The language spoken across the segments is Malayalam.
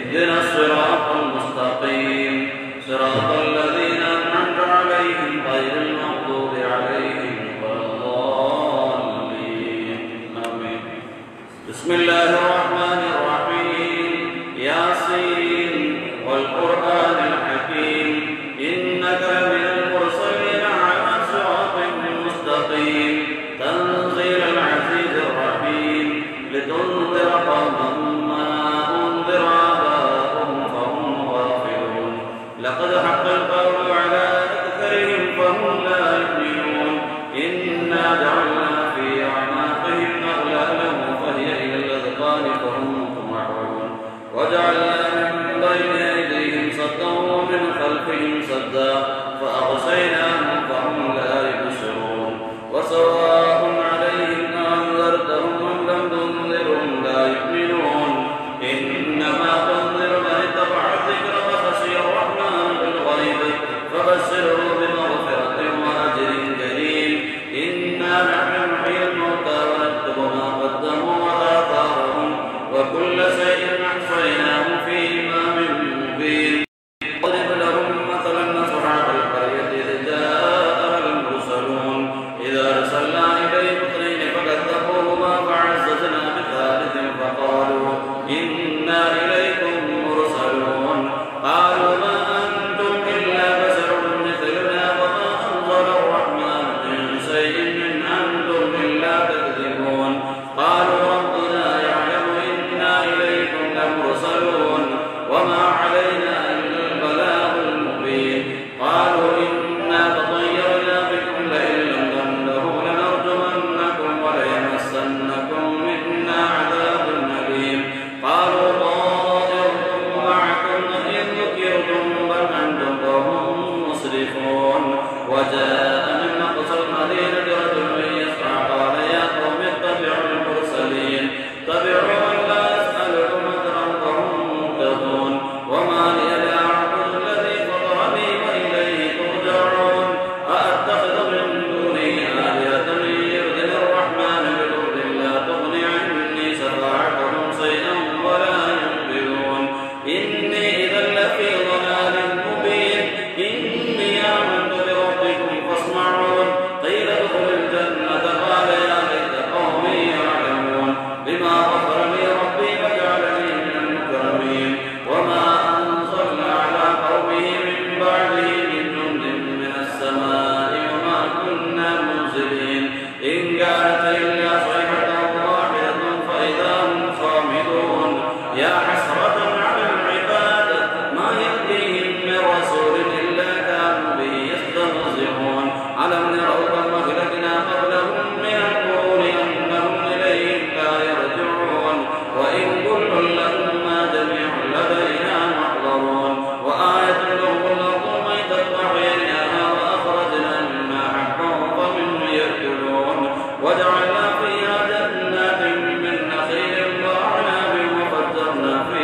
اهدنا الصراط المستقيم صراط الذين أنعمت عليهم غير المغضوب عليهم ولا الضالين آمين. بسم الله الرحمن الرحيم. ياسين والقرآن الحكيم إنك لمن المرسلين على صراط مستقيم تنزيل العزيز الرحيم لتنذر قوما ما أنذر آباؤهم فهم غافلون لقد حق القول على أكثرهم فهم لا يؤمنون إنا جعلنا في أعناقهم أغلالا فهي إلى الأذقان فهم مقمحون وجعلنا من بين أيديهم سدا ومن خلفهم سدا فأغشيناهم فهم لا يبصرون وسواء عليهم أنذرتهم أم لم تنذرهم لا يؤمنون إنما تنذر من اتبع الذكر وخشي الرحمن بالغيب فبشره بمغفرة وأجر كريم. إنا نحن نحيي الموتى ونكتب ما قدموا وآثارهم وكل شيء أحصيناه في إمام مبين. واضرب لهم مثلا أصحاب القرية إذ جاءها المرسلون إذا أرسلنا إليهم اثنين فكذبوهما فعززنا بثالث فقالوا إنا إليكم مرسلون قالوا ما أنتم إلا بشر مثلنا وما أنزل الرحمن من شيء إن أنتم إلا تكذبون. قالوا ربنا يعلم إنا إليكم لمرسلون وما علينا إلا البلاغ المبين. قالوا إنا تطيرنا بكم لئن لم تنتهوا لنرجمنكم وليمسنكم منا عذاب أليم. قالوا طائركم معكم إن ذكرتم بل أنتم قوم مسرفون. وجاء من أقصى المدينة رجل يسعى قال يا قوم اتبعوا المرسلين اتبعوا من لا يسألكم أجرا وهم مهتدون. وما لي لا أعبد الذي فطرني وإليه ترجعون أأتخذ من دونه آلهة يردني الرحمن بضر لا تغن عني شفاعتهم شيئا ولا ينقذون. إني إذا لفي ضلال مبين. إني آمنت بربكم فاسمعون. قيل ادخل الجنة قال يا ليت قومي يعلمون بما غفر لي ربي فجعلني من المكرمين. وما أنزلنا على قومه من بعده من جند من السماء وما كنا منزلين إن كانت إلا صيحة واحدة فإذا هم خامدون. يا حسرة على العباد ما يأتيهم من رسول إلا كانوا به يستهزئون. ألم يروا كم أهلكنا قبلهم من القرون أنهم إليهم لا يرجعون. وإن كل لما جميع لدينا محضرون. وآية لهم الأرض ميتة فأحييناها وأخرجنا منها حبا فمنه يأكلون. وجعلنا فيها جنات من نخيل وأعناب وفجرنا فيها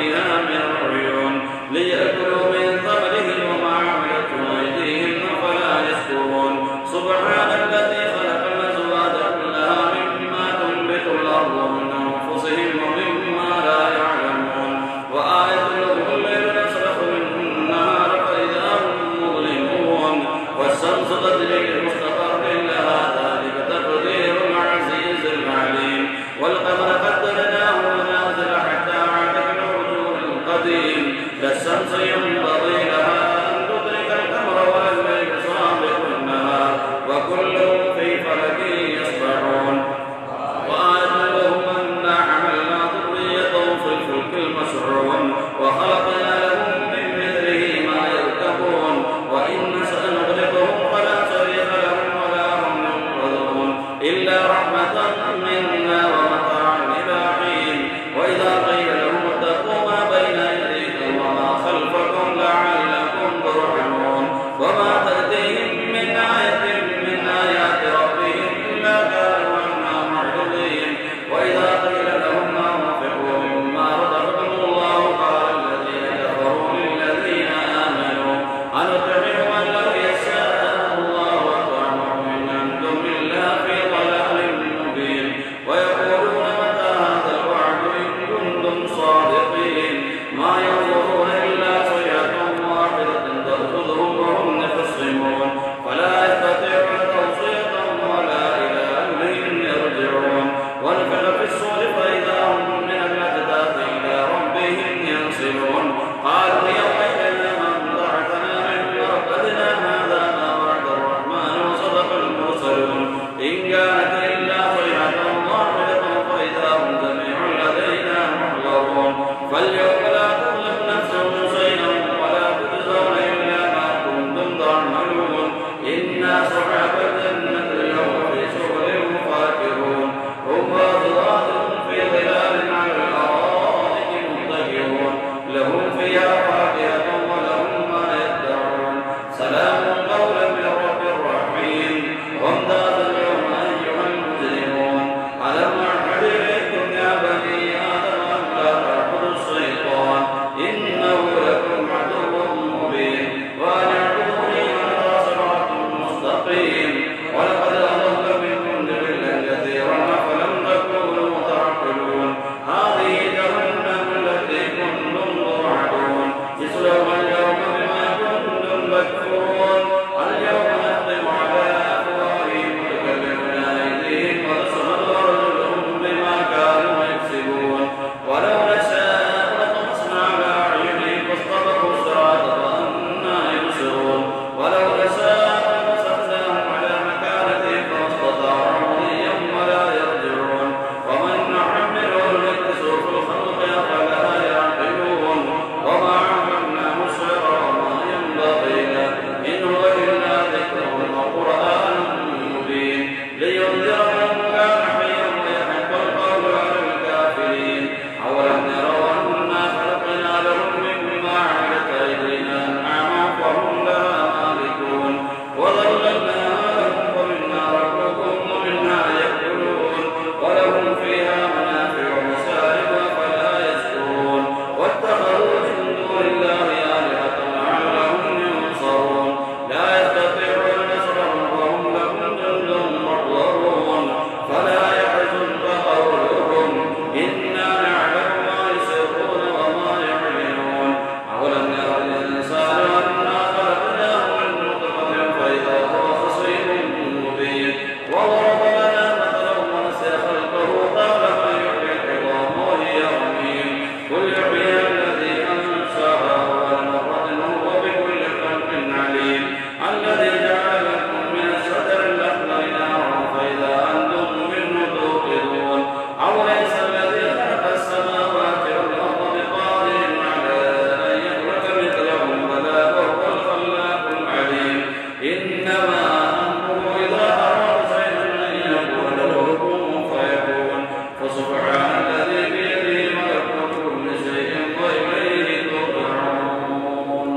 ولو نشاء لطمسنا على أعينهم فاستبقوا الصراط فأنى يبصرون ولو نشاء لمسخناهم على مكانتهم فما استطاعوا مضيا ولا يرجعون ومن نحمله نكسه في الخلق أفلا يعقلون وما علمناه الشعر وما ينبغي له إن هو إلا ذكر وقرآن مبين لينذر من كان حيا ويحق القول على الكافرين أولم يروا أنا خلقنا لهم مما عملت أيدينا أنعاما فهم لها مالكون وظللناها لهم ومنها ركوبهم ومنها يأكلون ولهم فيها منافع ومشارب أفلا يشكرون واتخذوا من دون الله آلهة لعلهم ينصرون لا يستطيعون نصرهم وهم لهم جند محضرون فلا يحزنك قولهم إنا نعلم ما يسرون وما يعلنون أولم ير الإنسان أنا خلقناه من نطفة فإذا هو خصيم مبين وضرب لنا مثلا ونسي خلقه قال من يحيي العظام وهي رميم قل يحييها الذي أنشأها أول مرة وهو بكل خلق عليم الذي جعل لكم من الشجر الأخضر نارا فإذا أنتم منه توقدون أوليس الذي خلق السماوات والأرض بقادر على أن يخلق مثلهم بلى وهو الخلاق العليم إنما أمره إذا أراد شيئا أن يقول له كن فيكون فسبحان الذي بيده ملكوت كل شيء وإليه ترجعون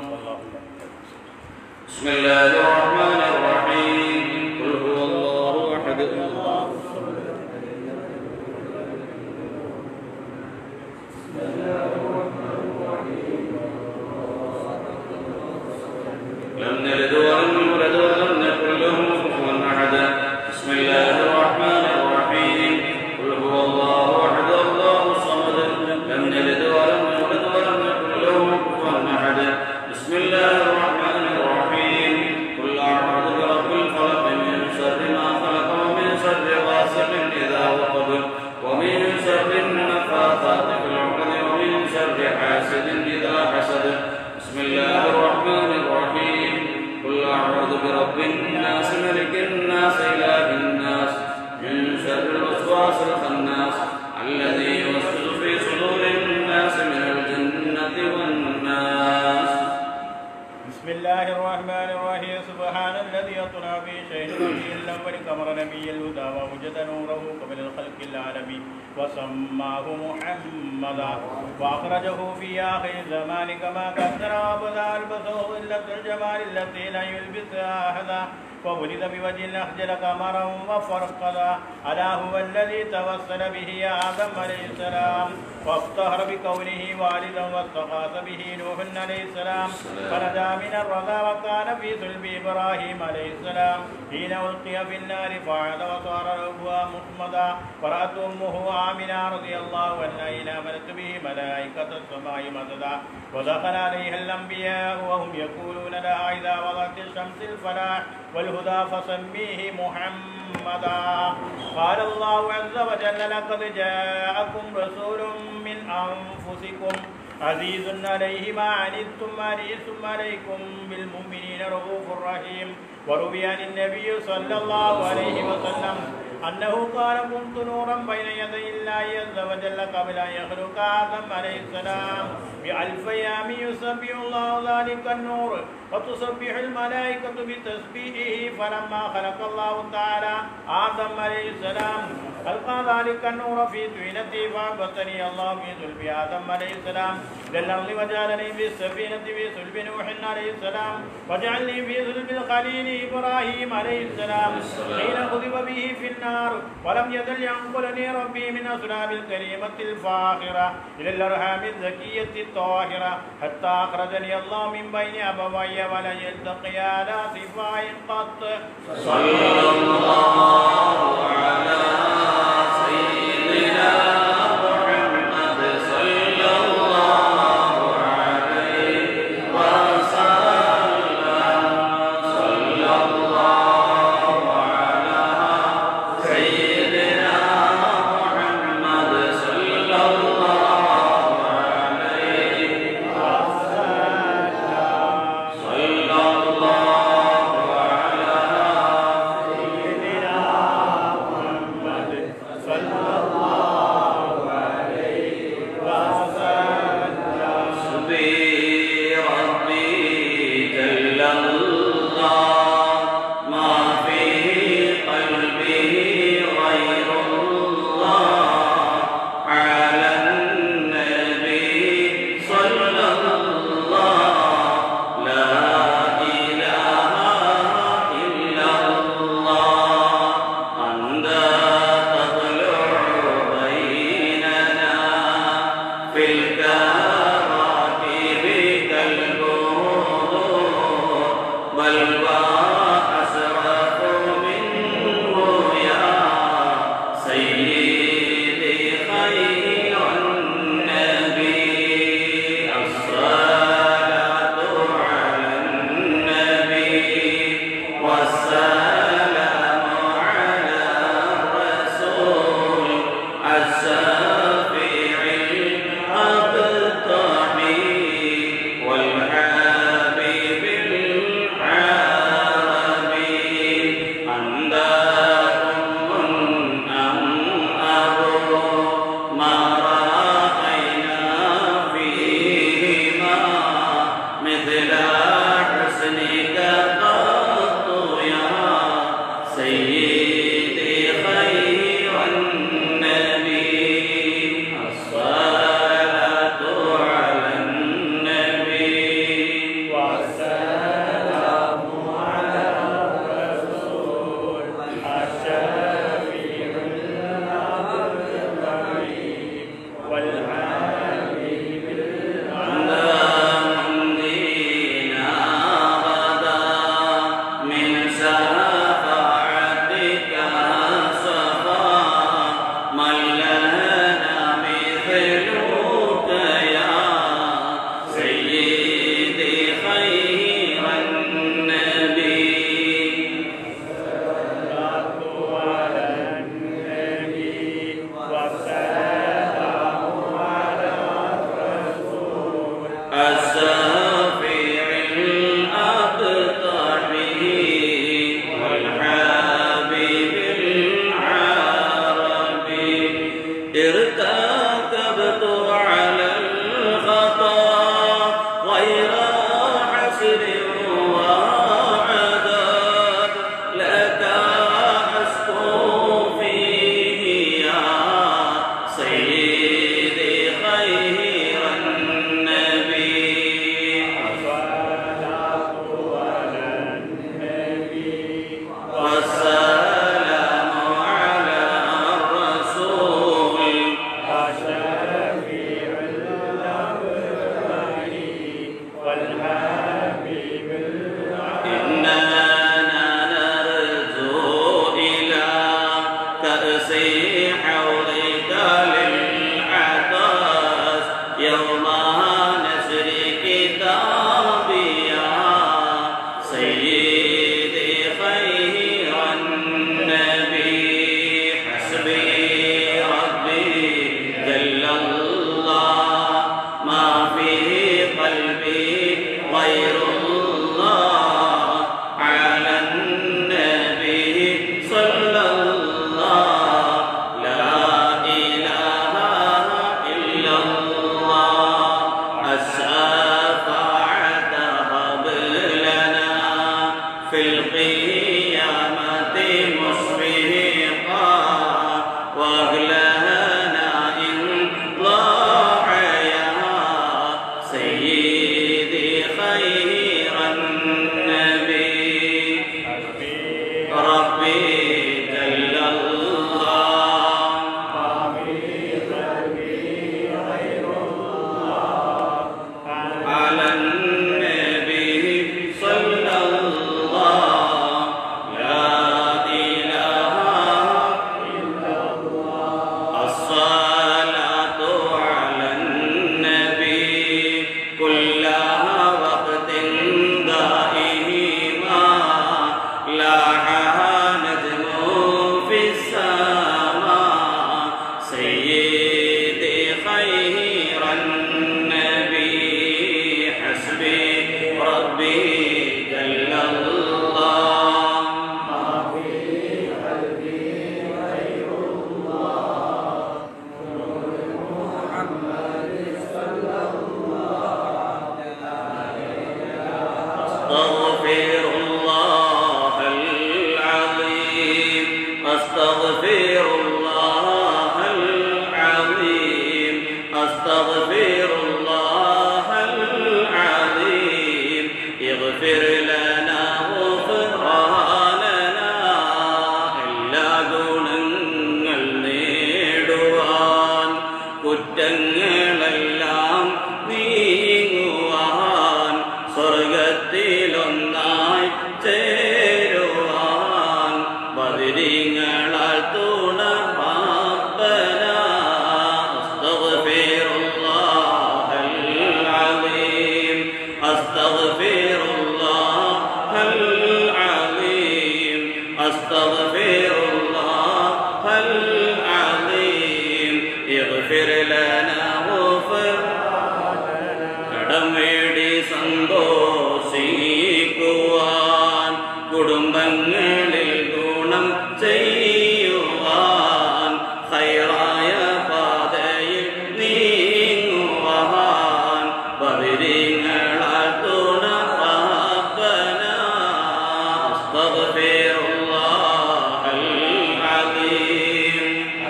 بسم الله الرحمن الرحيم قل هو الله أحد الله لم نلد ولم نولد ولم نكن له كفوا أحد بسم الله الرحمن الرحيم قل هو الله أحد الله الصمد لم نلد ولم نولد ولم نكن له كفوا أحد بسم الله الرحمن الرحيم قل أعوذ برب الفلق من شر ما خلق ومن شر غاسق إذا وقب ومن شر النفاثات في العقد ومن شر حاسد إذا حسد بسم الله الرحمن الرحيم قل أعوذ برب الناس ملك الناس إله الناس من شر الوسواس الخناس الذي يوسوس في صدور الناس من الجنة والناس بسم الله الرحمن الرحيم سبحان الذي يطلع في شيء نبي الأول كمر نبي الهدى ووجد نوره قبل الخلق العالمي وسماه محمدا وأخرجه في آخر الزمان كما قدر وابدع البصر إلة الجمال التي لا يلبسها أحدا وولد بوجه أخجل قمرا وفرقدا ألا هو الذي توسل به آدم عليه السلام وافتخر بكونه والدا واستغاث به نوح عليه السلام فنجا من الرذى وكان في صلب إبراهيم عليه السلام حين ألقي في النار فعاد وصار ربها مخمدا فرأت أمه آمنة رضي الله عنها حين آمنت به ملائكة السماء مددا ودخل عليها الأنبياء وهم يقولون لها إذا وضعت الشمس الفلاح والهدى فسميه محمدا قال الله عز وجل لقد جاءكم رسول من أنفسكم عزيز عليه ما عنتم حريص عليكم بالمؤمنين رؤوف رحيم وروي عن النبي صلى الله عليه وسلم أنه قال كنت نورا بين يدي الله عز وجل قبل أن يخلق آدم عليه السلام بألف أيام يسبح الله ذلك النور وتسبح الملائكة بتسبيحه فلما خلق الله تعالى آدم عليه السلام ألقى ذلك النور في طينته فأنبتني الله في صلب آدم عليه السلام للأرض وجعلني في السفينة في صلب نوح عليه السلام وجعلني في صلب الخليل إبراهيم عليه السلام حين خذب به في النار ولم يزل ينقلني ربي من أصلاب الكريمة الفاخرة إلى الأرحام الزكية الطاهرة حتى أخرجني الله من بين أبوي ولن يلتقي على صفاء قط صلى الله على سيدنا محمد صلى الله عليه وسلم صلى الله على سيدنا محمد صلى الله في الكواكب كالبدور بل وأشرف منه يا سيدي خير النبي الصلاة على النبي والسلام على الرسول الشفيع الأبطحي والحبيب العربي أنداكم أم أبو ما رأينا فيهما مثل حسنك قط يا سيدي خير النبي الصلاة على النبي والسلام على الرسول الشفيع الأبطحي والحبيب مندينا غدا من شفاعتك صفا من لنا مثلك يا سيدي خير النبي الصلاة على النبي والسلام على الرسول الشفيع الأبطحي والحبيب العربي ارتكبت على الخطا غير حسر وعذاب لك أشكو فيه يا سيدي خير النبي الصلاة على النبي والسلام على الرسول الشفيع الأبطحي والحبيب العظيم إننا نرجو إلى كأس حوضك للعطاس يوم نشر كتابي يا سيدي خير النبي حسبي ربي جل الله ما في قلبي غير الله على النبي صلى الله لا إله إلا الله الشفاعة هب لنا في القيامة مشفقا واغلنا إن ضاع يا سيدي خير النبي ربي جل الله على النبي صلى الله لا إله إلا الله الصلاة على النبي كل وقت دائما لاح نجم في السماء سيدي خير النبي حسبي ربي جل الله أستغفر الله العظيم أستغفر الله العظيم أستغفر الله العظيم اغفر لنا غفراننا എല്ലാ ഗുണങ്ങൾ നേടുവാൻ കുറ്റങ്ങൾ വിഘ്നങ്ങളെല്ലാം നീങ്ങുവാൻ സ്വർഗത്തിലൊന്നായി ചേരുവാൻ ബദരീങ്ങളാൽ തുണ റബ്ബന അസ്തഗ്ഫിറുല്ലാഹൽ അലീം അസ്തഗ്ഫിറുല്ലാഹൽ അലീം അസ്തഗ്ഫിറുല്ലാഹൽ അലീം ഇഗ്ഫിർ ലനാ കടം വേണ്ടി സന്തോഷിക്കുവാൻ കുടുംബങ്ങളിൽ ഗുണം ചെയ്യുവാൻ ഖൈറായ പാതയിൽ നീങ്ങുവാൻ ബദരീങ്ങളാൽ തുണ റബ്ബന അസ്തഗ്ഫിറുല്ലാഹൽ അലീം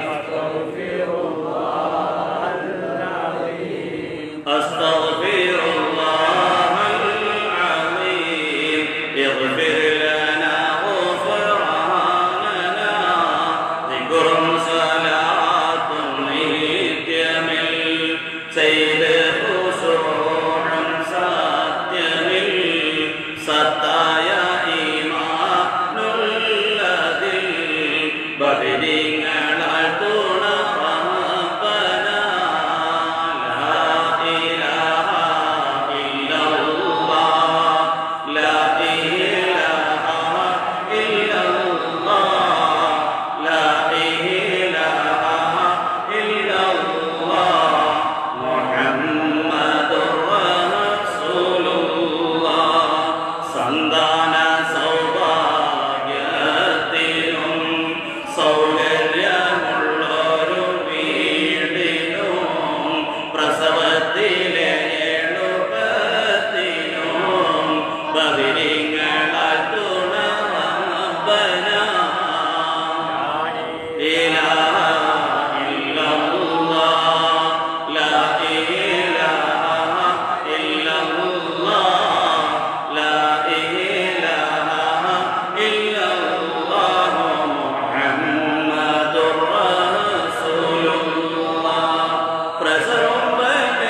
അസ്തഗ്ഫിറുല്ലാഹൽ അലീം ഇഗ്ഫിർ ലനാ ഗുഫ്രാനനാ ദിക്റും സലാത്തും നിത്യമിൽ സയ്യിദ് ഖുശൂഉം സത്യമിൽ സത്തായ ഈമാനുള്ളതിൽ ബദരീങ്ങളാൽ തുണ റബ്ബന ലാ ഇലാഹ ഇല്ലല്ലാഹ് ലാ ഇലാഹ ഇല്ലല്ലാഹ് ലാ ഇലാഹ ഇല്ലല്ലാഹ് മുഹമ്മദുർ റസൂലുള്ളാഹ് സന്താന സൗഭാഗ്യത്തിനും സൗകര്യമുള്ളൊരു വീടിനും പ്രസവത്തിലെ എളുപ്പത്തിനും ബദരീങ്ങളാൽ തുണ റബ്ബന ഇലാഹ ഇല്ലല്ലാഹ് ലാ ഇലാഹ ഇല്ലല്ലാഹ് ലാ ഇലാഹ ഇല്ലല്ലാഹ് മുഹമ്മദുർ റസൂലുള്ളാഹ് പ്രസവം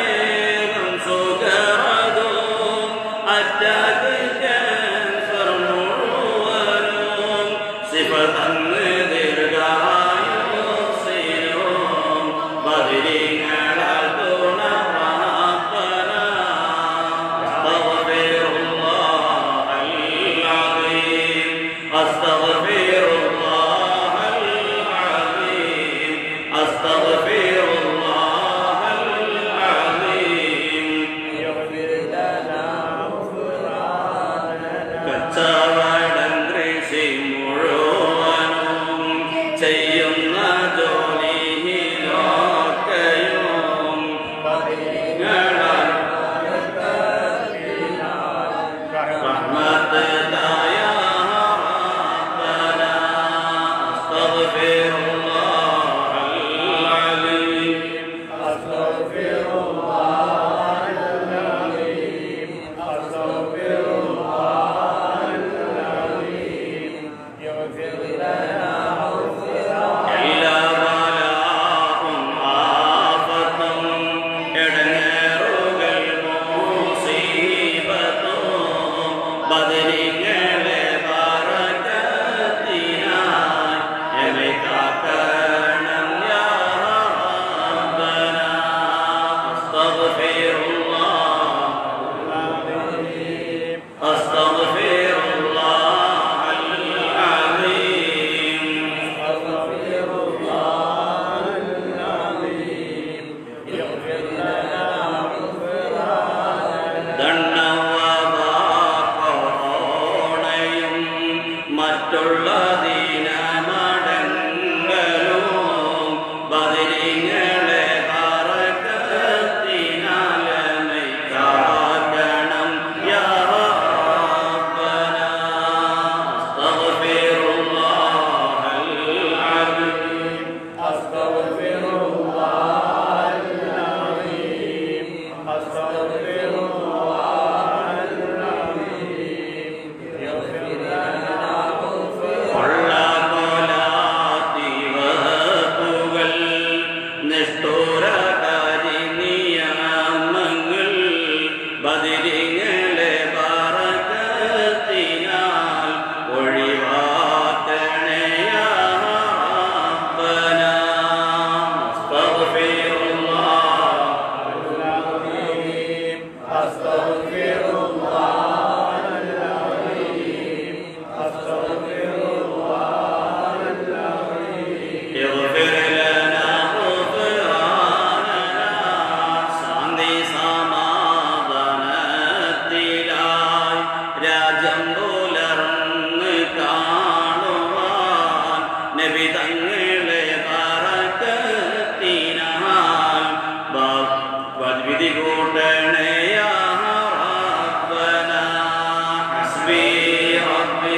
വിധി കൂട്ടണേ യാ റബ്ബനാ ഹസ്ബി റബ്ബി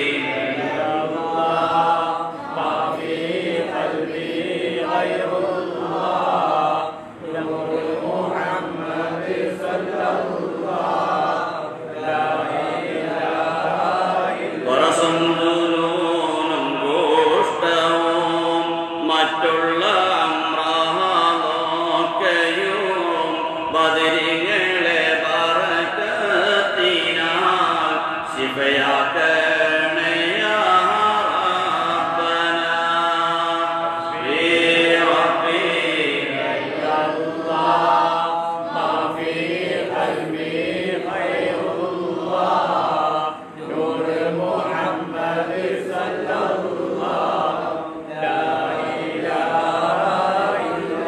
മറ്റുള്ള ബദരിങ്ങളെ ബറകത്തിനാൽ ശിഫയാക്കണേ യാ റബ്ബനാ ഹസ്ബി റബ്ബി മാ ഫീ ഖൽബി ഖൈറുല്ലാഹ് നൂർ മുഹമ്മദ് സല്ലല്ലാഹു ലാ ഇലാഹ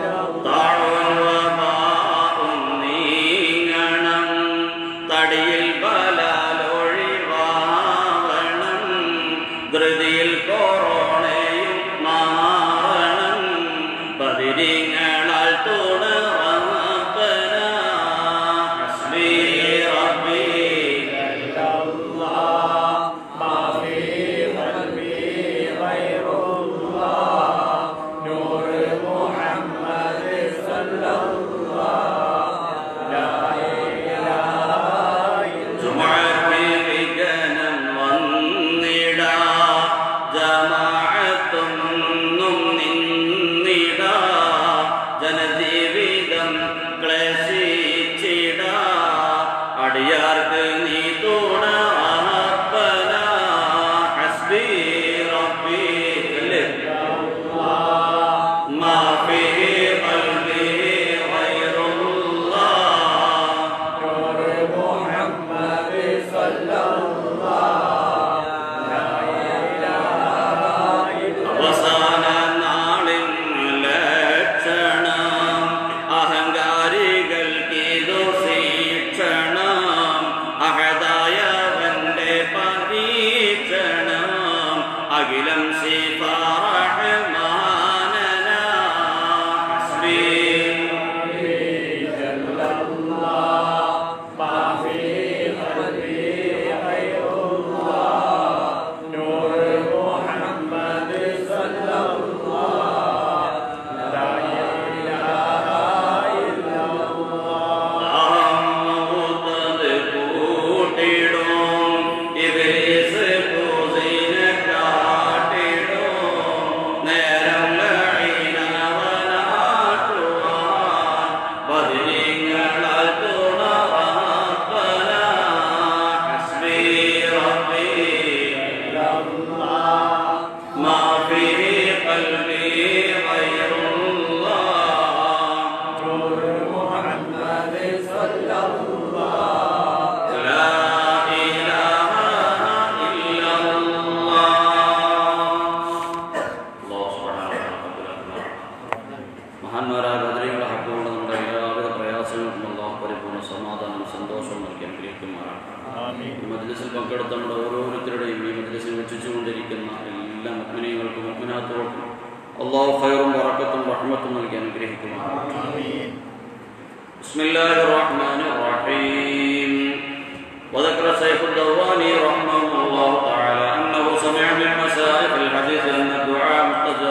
ഇല്ലല്ലാഹ് തടിയിൽ ബലാലൊഴിവാവണം ധൃതിയിൽ കൊറോണയും മാറണം ബദിരിങ്ങളാൽ തുണ റബ്ബനാ ഹസ്ബി റബ്ബി മാ ഫീ ഖൽബി ഖൈറുല്ലാഹ് നൂർ മുഹമ്മദ് സല്ലല്ലാഹു ലാ ജനജീവിതം ക്ലേശിച്ചിട അടിയാർക്ക് നീ തുണ റബ്ബനാ ഹസ്ബി റബ്ബി മാ ഫീ ഖൽബി ഖൈറുല്ലാഹ് നൂർ മുഹമ്മദ് സല്ലല്ലാഹു ലാ ഇലാഹ ഇല്ലല്ലാഹ് അഖിലം ശിഫാറഹ്മാനനാ ഹസ്ബി ജല്ലല്ലാഹ് മാ ഫീ ഖൽബി ഖൈറുല്ലാഹ് നൂർ മുഹമ്മദ് സല്ലല്ലാഹു ലാ ഇലാഹ ഇല്ലല്ലാഹ് മൗതദ് കൂട്ടിടും ഇബ്ലീസ് മഹാന്മാരായ ബദരീങ്ങളുടെ ഹക്കുകളുടെ നമ്മുടെ എല്ലാവിധ പ്രയാസങ്ങൾക്കും അല്ലാഹു പരിപൂർണ്ണ സമാധാനം സന്തോഷവും നൽകി അനുഗ്രഹിക്കുമാറാണ്. ഈ മജ്ലിസിൽ പങ്കെടുത്ത നമ്മുടെ ഓരോരുത്തരുടെയും ഈ മജ്ലിസിൽ വീക്ഷിച്ചുകൊണ്ടിരിക്കുന്ന എല്ലാ മുഅ്മിനീങ്ങൾക്കും മുഅ്മിനാത്തുകൾക്കും അല്ലാഹു ഖൈറും ബറക്കത്തും റഹ്മത്തും നൽകി അനുഗ്രഹിക്കുമാറാണ്. ബിസ്മില്ലാഹിർ റഹ്മാനിർ റഹീം. وذكر شيخ الدواني رحمه الله تعالى أنه سمع من مشايخ الحديث أن الدعاء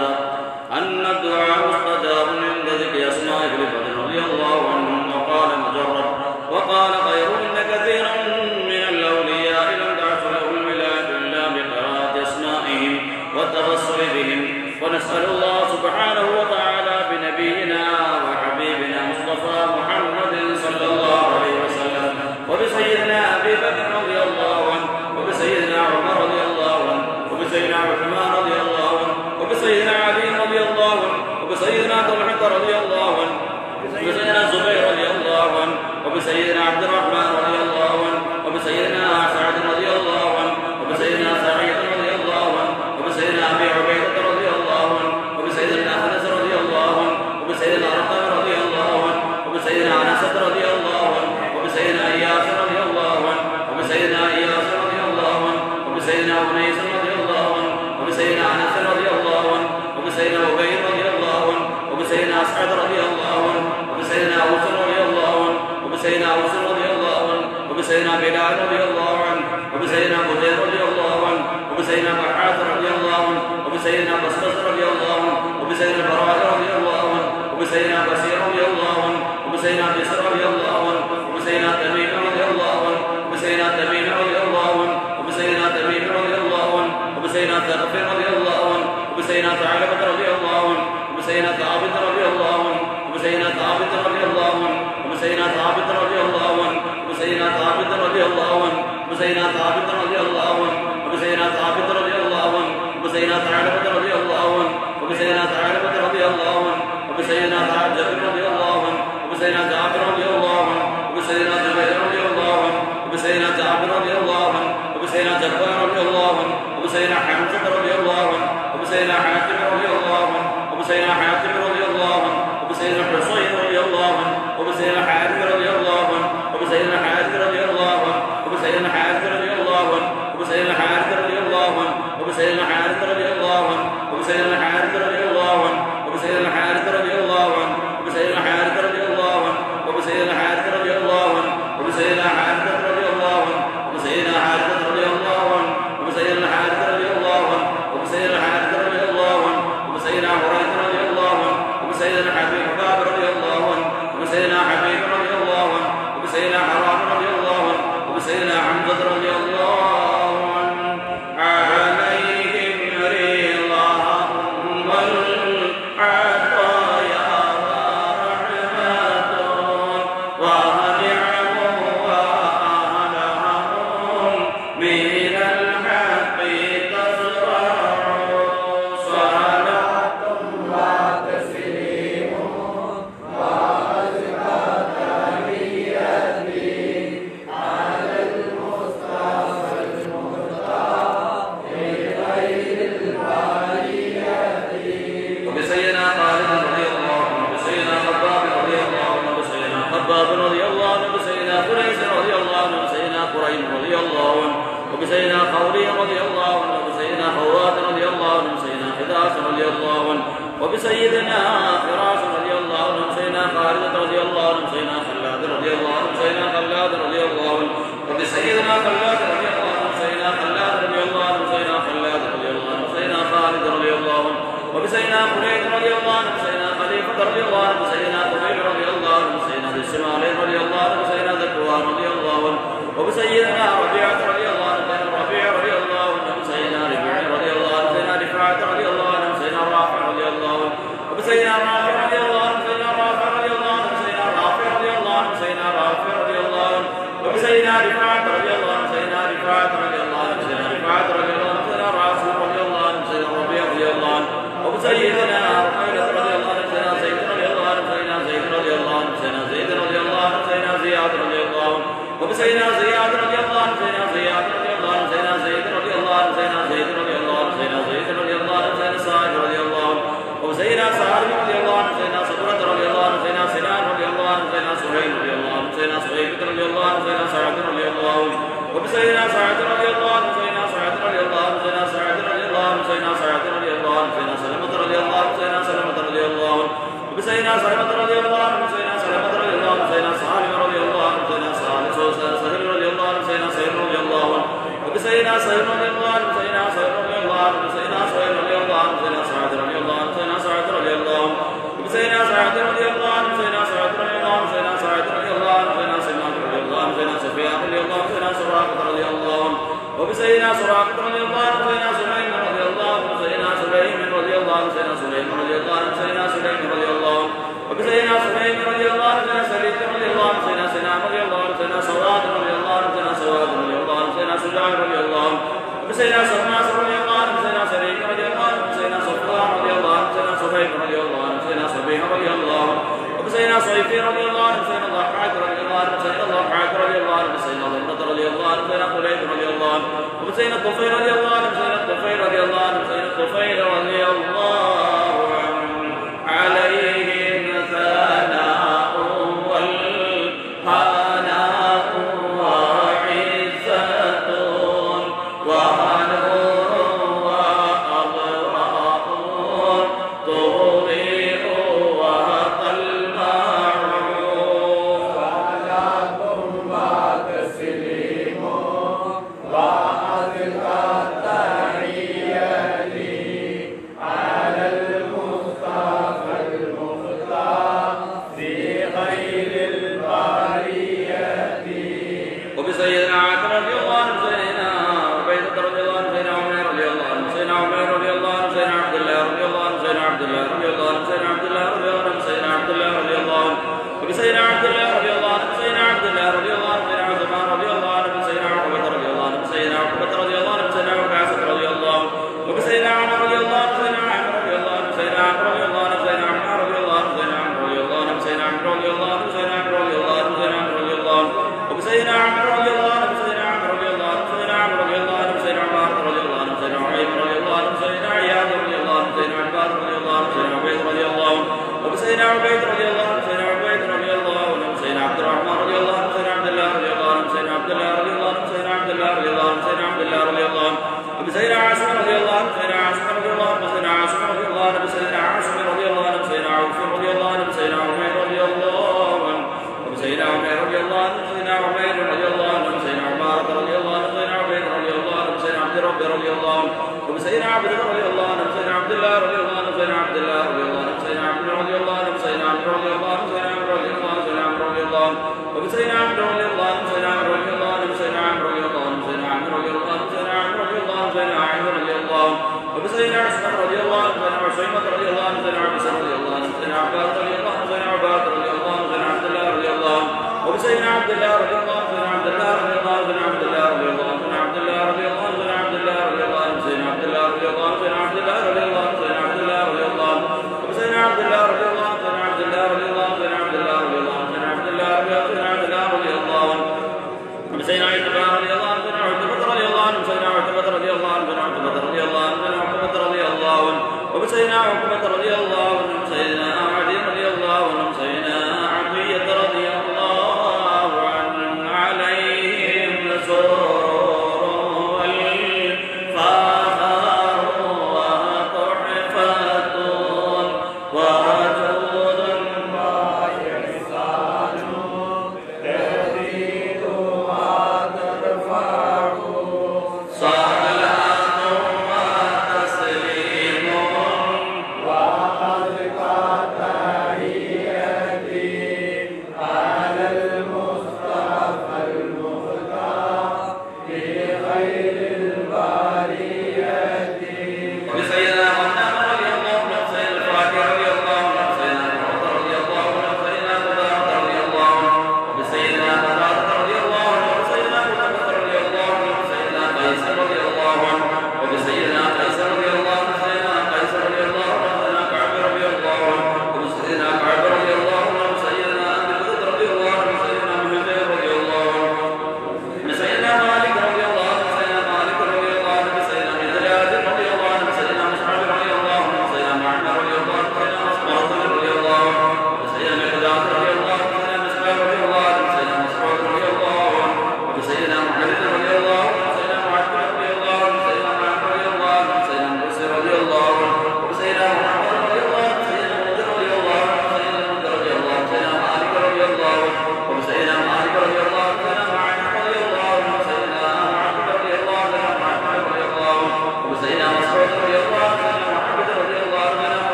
مستجاب عند ذكر أسماء البدر رضي الله عنهم وقال مجرد وقال غير إن كثيرا من الأولياء لم تعصر لهم الولاية إلا بقراءة أسمائهم والتبصر بهم ونسأل الله سبحانه وتعالى بنبينا وحبيبنا مصطفى محمد صلى الله عليه وسلم وبسيدنا أبي بكر رضي الله عنه وبسيدنا عمر رضي الله عنه وبسيدنا عثمان رضي الله عنه وبسيدنا علي رضي الله عنه وبسيدنا طلحة رضي الله عنه وبسيدنا الزبير رضي الله عنه وبسيدنا عبد الرحمن رضي الله عنه وبسيدنا سعد رضي الله عنه وبسيدنا سعيد رضي الله عنه وبسيدنا أبي عبيدة رضي الله عنه وبسيدنا أنس رضي الله عنه وبسيدنا أرقم رضي الله عنه وبسيدنا أنس رضي الله عنه وبسيدنا إياس رضي الله عنه وبسيدنا إياس رضي الله عنه وبسيدنا أنيس رضي الله عنه وبسيدنا أنس رضي الله عنه وبسيدنا أبي رضي الله عنه وبسيدنا أسعد رضي الله عنه وبسيدنا أوس رضي الله وبسيدنا أوس رضي الله عنه وبسيدنا بلال رضي الله عنه وبسيدنا بزيد رضي الله عنه وبسيدنا محاذ رضي الله عنه وبسيدنا بسبس رضي الله عنه وبسيدنا البراء رضي الله عنه وبسيدنا بصير رضي الله عنه وبسيدنا بسر رضي الله عنه وبسيدنا تميم رضي الله عنه وبسيدنا تميم رضي الله عنه وبسيدنا تميم رضي الله عنه وبسيدنا ثقفر رضي الله عنه وبسيدنا ثعلبة رضي الله عنه وبسيدنا ثابت رضي الله عنه وبسيدنا ثابت رضي الله عنه وبسيدنا ثابت رضي الله عنه وبسيدنا ثابت رضي الله عنه وبسيدنا ثابت رضي الله عنه وبسيدنا ثابت رضي الله عنه وبسيدنا ثعلبة رضي الله عنه وبسيدنا ثعلبة رضي الله عنه وبسيدنا جابر رضي الله عنه وبسيدنا جابر رضي الله عنه وبسيدنا جبير رضي الله عنه وبسيدنا جابر رضي الله عنه وبسيدنا جبار رضي الله عنه وبسيدنا حمزة رضي الله عنه وبسيدنا حاتم رضي الله عنه وبسيدنا حاتم رضي الله عنه وبسيدنا حصين رضي الله عنه وبسيدنا حارث رضي الله عنه وبسيدنا حارث رضي الله عنه وبسيدنا حارث رضي الله عنه وبسيدنا حارث رضي الله عنه وبسيدنا حارث رضي الله عنه وبسيدنا حارث رضي الله عنه وبسيدنا حارث رضي الله عنه وبسيدنا حارث رضي الله عنه وبسيدنا حارث رضي الله عنه وبسيدنا حارث رضي الله عنه وبسيدنا حارث رضي الله عنه وبسيدنا حارث رضي الله عنه وبسيدنا حارث رضي الله عنه وبسيدنا هريرة رضي الله عنه وبسيدنا حبيب رضي الله عنه وبسيدنا حبيب رضي الله عنه وبسيدنا حرام رضي الله عنه وبسيدنا حمزة رضي الله عنه عليهم رضاهم والعطايا ورحمة ونعم وأهلهم من الحق تزرع صلاة وتسليم وأزكى تحياتي على المصطفى المختار بغير البريات وبسيدنا خالد رضي الله عنه وبسيدنا خباب رضي الله عنه وبسيدنا خباب رضي الله عنه وبسيدنا قريش رضي الله عنه وبسيدنا قريم رضي الله عنه وبسيدنا خولي رضي الله عنه وبسيدنا خوات رضي الله عنه وبسيدنا حداس رضي الله عنه وبسيدنا فراس رضي الله عنه وبسيدنا خالد رضي الله عنه وبسيدنا خلاد رضي الله عنه وبسيدنا خلاد رضي الله عنه وبسيدنا خلاد رضي الله عنه وبسيدنا خلاد رضي الله عنه وبسيدنا خلاد رضي الله عنه وبسيدنا خالد رضي الله عنه وبسيدنا خليد رضي الله عنه وبسيدنا خليفة رضي الله عنه وبسيدنا قبيل رضي الله عنه وبسيدنا ذي الشمالين رضي الله عنه وبسيدنا ذكوان رضي الله عنه وبسيدنا ربيعة رضي الله عنه وبسيدنا ربيع رضي الله عنه وبسيدنا ربيع رضي الله عنه وبسيدنا رفاعة رضي الله عنه وبسيدنا رافع رضي الله عنه وبسيدنا رافع رضي الله عنه وبسيدنا رافع رضي الله عنه وبسيدنا رافع رضي الله عنه وبسيدنا رافع رضي الله عنه وبسيدنا رفاعة رضي الله عنه وبسيدنا رفاعة رضي الله عنه وبسيدنا رفاعة رضي الله عنه وبسيدنا راسل رضي الله عنه وبسيدنا ربيع رضي الله عنه وبسيدنا رقيلة رضي الله عنه وبسيدنا زيد رضي الله عنه وبسيدنا زيد رضي الله عنه وبسيدنا زيد رضي الله عنه وبسيدنا زياد رضي الله عنه وبسيدنا زياد رضي الله عنه وبسيدنا زياد رضي الله عنه وبسيدنا زيد رضي الله عنه وبسيدنا زيد رضي الله عنه وبسيدنا زيد رضي الله عنه وبسيدنا سعد رضي الله عنه وبسيدنا سعد رضي الله عنه وبسيدنا صبرة رضي الله عنه وبسيدنا سنان رضي الله عنه وبسيدنا سهيل رضي الله عنه وبسيدنا سهيل رضي الله عنه وبسيدنا سعد رضي الله عنه وبسيدنا سعد رضي الله عنه وبسيدنا سعد رضي الله عنه وبسيدنا سعد رضي الله عنه وبسيدنا سعد رضي الله عنه وبسيدنا سلمة رضي الله عنه وبسيدنا سلمة رضي الله عنه وبسيدنا سلمة رضي الله عنه وبسيدنا سلمة رضي الله عنه وبسيدنا سالم رضي الله عنه وبسيدنا سهل رضي الله عنه وبسيدنا سهيل رضي الله عنه وبسيدنا سهيل رضي الله عنه وبسيدنا سهيل رضي الله عنه وبسيدنا سهيل رضي الله عنه وبسيدنا سعد رضي الله عنه وبسيدنا سعد رضي الله عنه وبسيدنا سعد رضي الله عنه وبسيدنا سعد رضي الله عنه وبسيدنا سعد رضي الله عنه وبسيدنا سلمان رضي الله عنه وبسيدنا سفيان رضي الله عنه وبسيدنا سراقة رضي الله عنه وبسيدنا سراقة رضي الله عنه وبسيدنا سليم رضي الله عنه وبسيدنا سليم رضي الله عنه وبسيدنا سليم رضي الله عنه وبسيدنا سليم رضي الله عنه وبسيدنا سليم رضي الله عنه وبسيدنا سليم رضي الله عنه وبسيدنا سنان رضي الله عنه وبسيدنا سواد رضي الله عنه وبسيدنا سواد رضي الله عنه وبسيدنا سجاع رضي الله عنه وبسيدنا سماس رضي الله عنه وبسيدنا سريك رضي الله عنه وبسيدنا صفوان رضي الله عنه وبسيدنا صهيب رضي الله عنه وبسيدنا صبيح رضي الله عنه وبسيدنا صيفي رضي الله عنه وبسيدنا ضحاك رضي الله عنه وبسيدنا ضحاك رضي الله عنه وبسيدنا ضمرة رضي الله عنه وبسيدنا قليب رضي الله عنه وبسيدنا الطفيل رضي الله عنه وبسيدنا الطفيل رضي الله عنه وبسيدنا الطفيل رضي الله عنه عليهم ثناء والهناء وعزة وهنو سيدنا عباس رضي الله عنه سيدنا عباس رضي الله عنه سيدنا عبد الله رضي الله عنه وسيدنا عبد الله رضي الله عنه سيدنا عبد الله رضي الله عنه سيدنا عبد الله رضي الله عنه سيدنا عبد الله رضي الله عنه سيدنا عبد الله رضي الله عنه سيدنا عبد الله رضي الله عنه سيدنا عبد الله رضي الله عنه سيدنا عبد الله رضي الله عنه وسيدنا عبد الله رضي الله عنه سيدنا عبد الله رضي الله عنه سيدنا عبد الله رضي الله عنه سيدنا عبد الله رضي الله عنه سيدنا عبد الله رضي الله عنه وسيدنا عتبة رضي الله عنه سيدنا عتبة رضي الله عنه سيدنا عتبة رضي الله عنه سيدنا عتبة رضي الله عنه سيدنا عتبة رضي الله عنه وسيدنا عقبة رضي الله عنه سيدنا عدي رضي الله عنه سيدنا عطية رضي الله عنه عليهم سرور والفخر وتحفة وجود وإحسان تزيد ما ترفع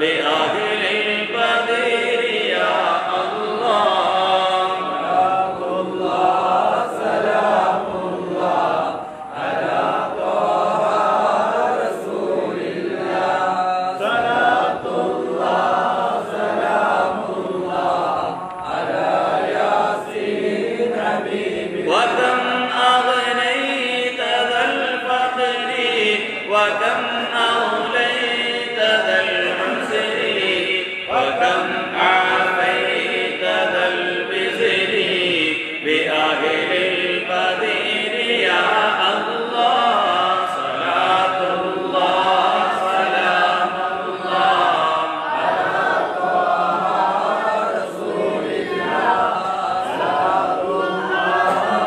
لأهل البدر يا الله. صلاة الله سلام الله على طه رسول الله. صلاة الله سلام الله على ياسين حبيب الله. وكم أغنيت ذا الفقر وكم أوليت ذا العسر وكم عافيت ذا البزر بأهل البدر يا الله. صلاة الله سلام الله على طه رسول الله. صلاة الله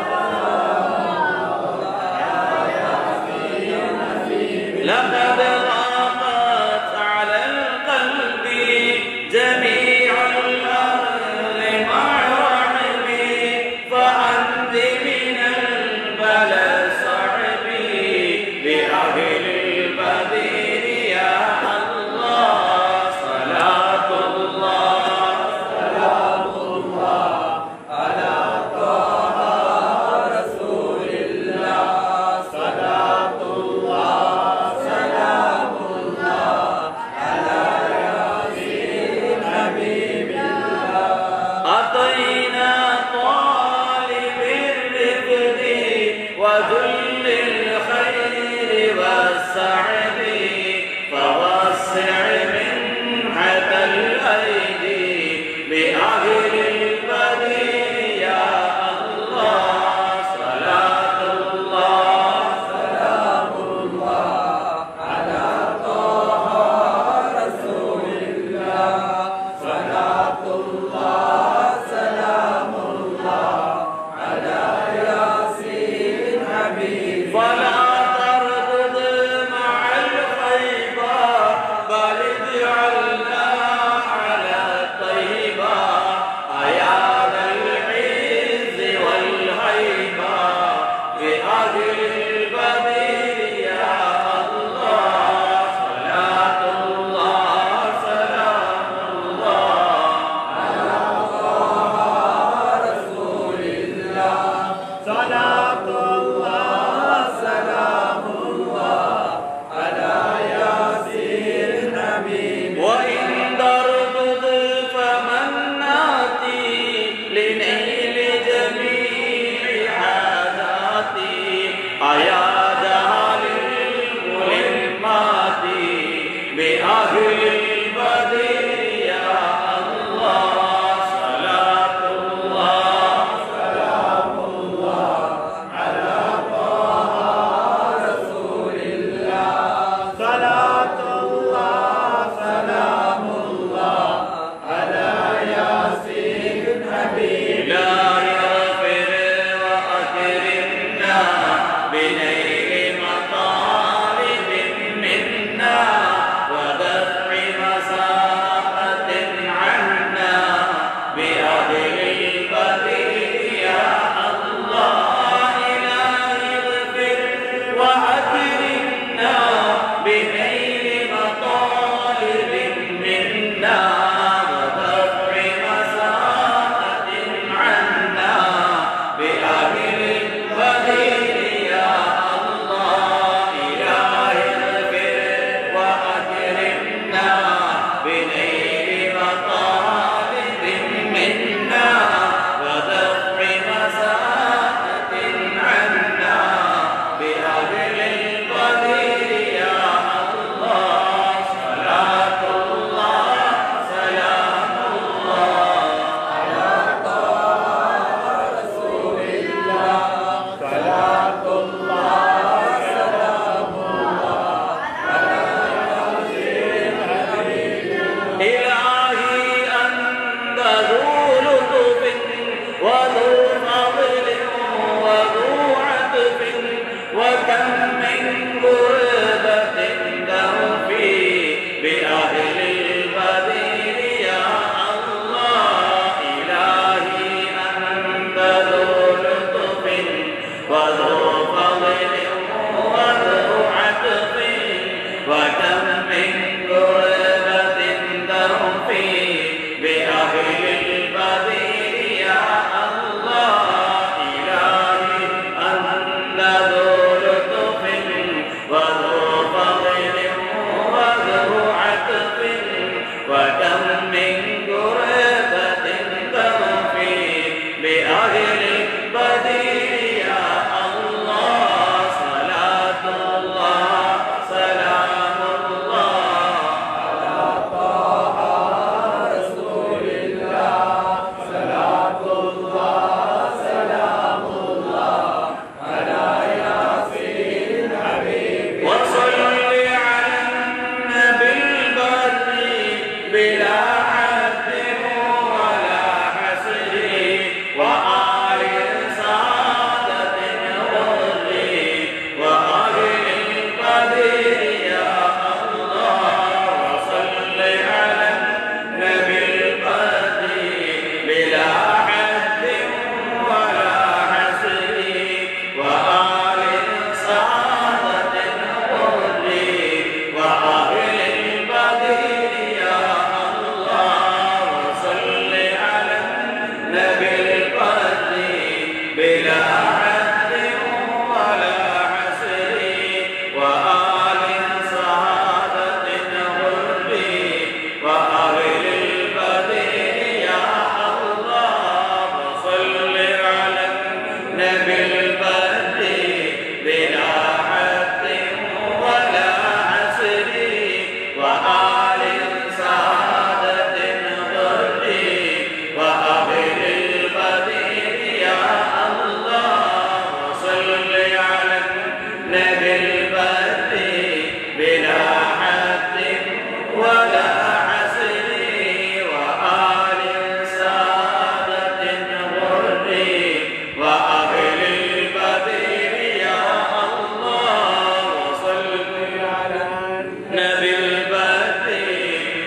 لقد ضاقت على القلب جميع الأرض مع رحمي فأنت من البلاء صعبي بأهل البدر يا الله. صلاة الله سلام الله على طه رسول الله. صلاة الله سلام الله على ياسين حبيب الله. أتينا طالب الرفد وذل الخير والسعد فوسع منحة الأيدي بأهل البدر يا الله. صلاة الله سلام الله على طه رسول الله. صلاة الله سلام الله على ياسين حبيب. فلا تردد مع الخيبة بل اجعلنا على الطيبة أيا ذا العز والهيبة بأهل البدر يا الله. صلاة الله سلام الله على طه رسول الله. صلاة الله سلام الله على ياسين حبيب.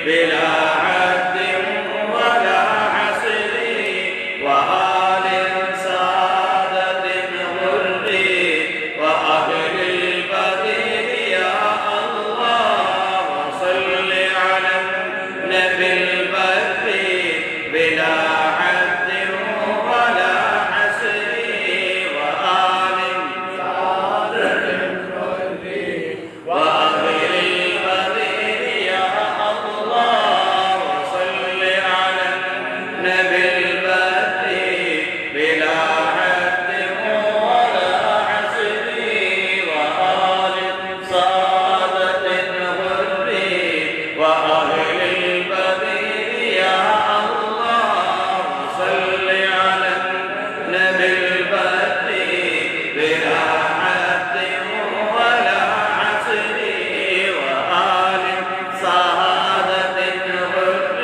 بلا عد ولا حصر وآل سعادة غر وأهل البدر يا الله وصل على النبي البدر بلا عد ولا حصر وآل سعادة غر وأهل البدر يا الله وصل على النبي البدر بلا حد ولا حصر وآل سعادة غر وأهل البدر يا الله وصل على النبي البدر بلا حد ولا حصر وآل سعادة غر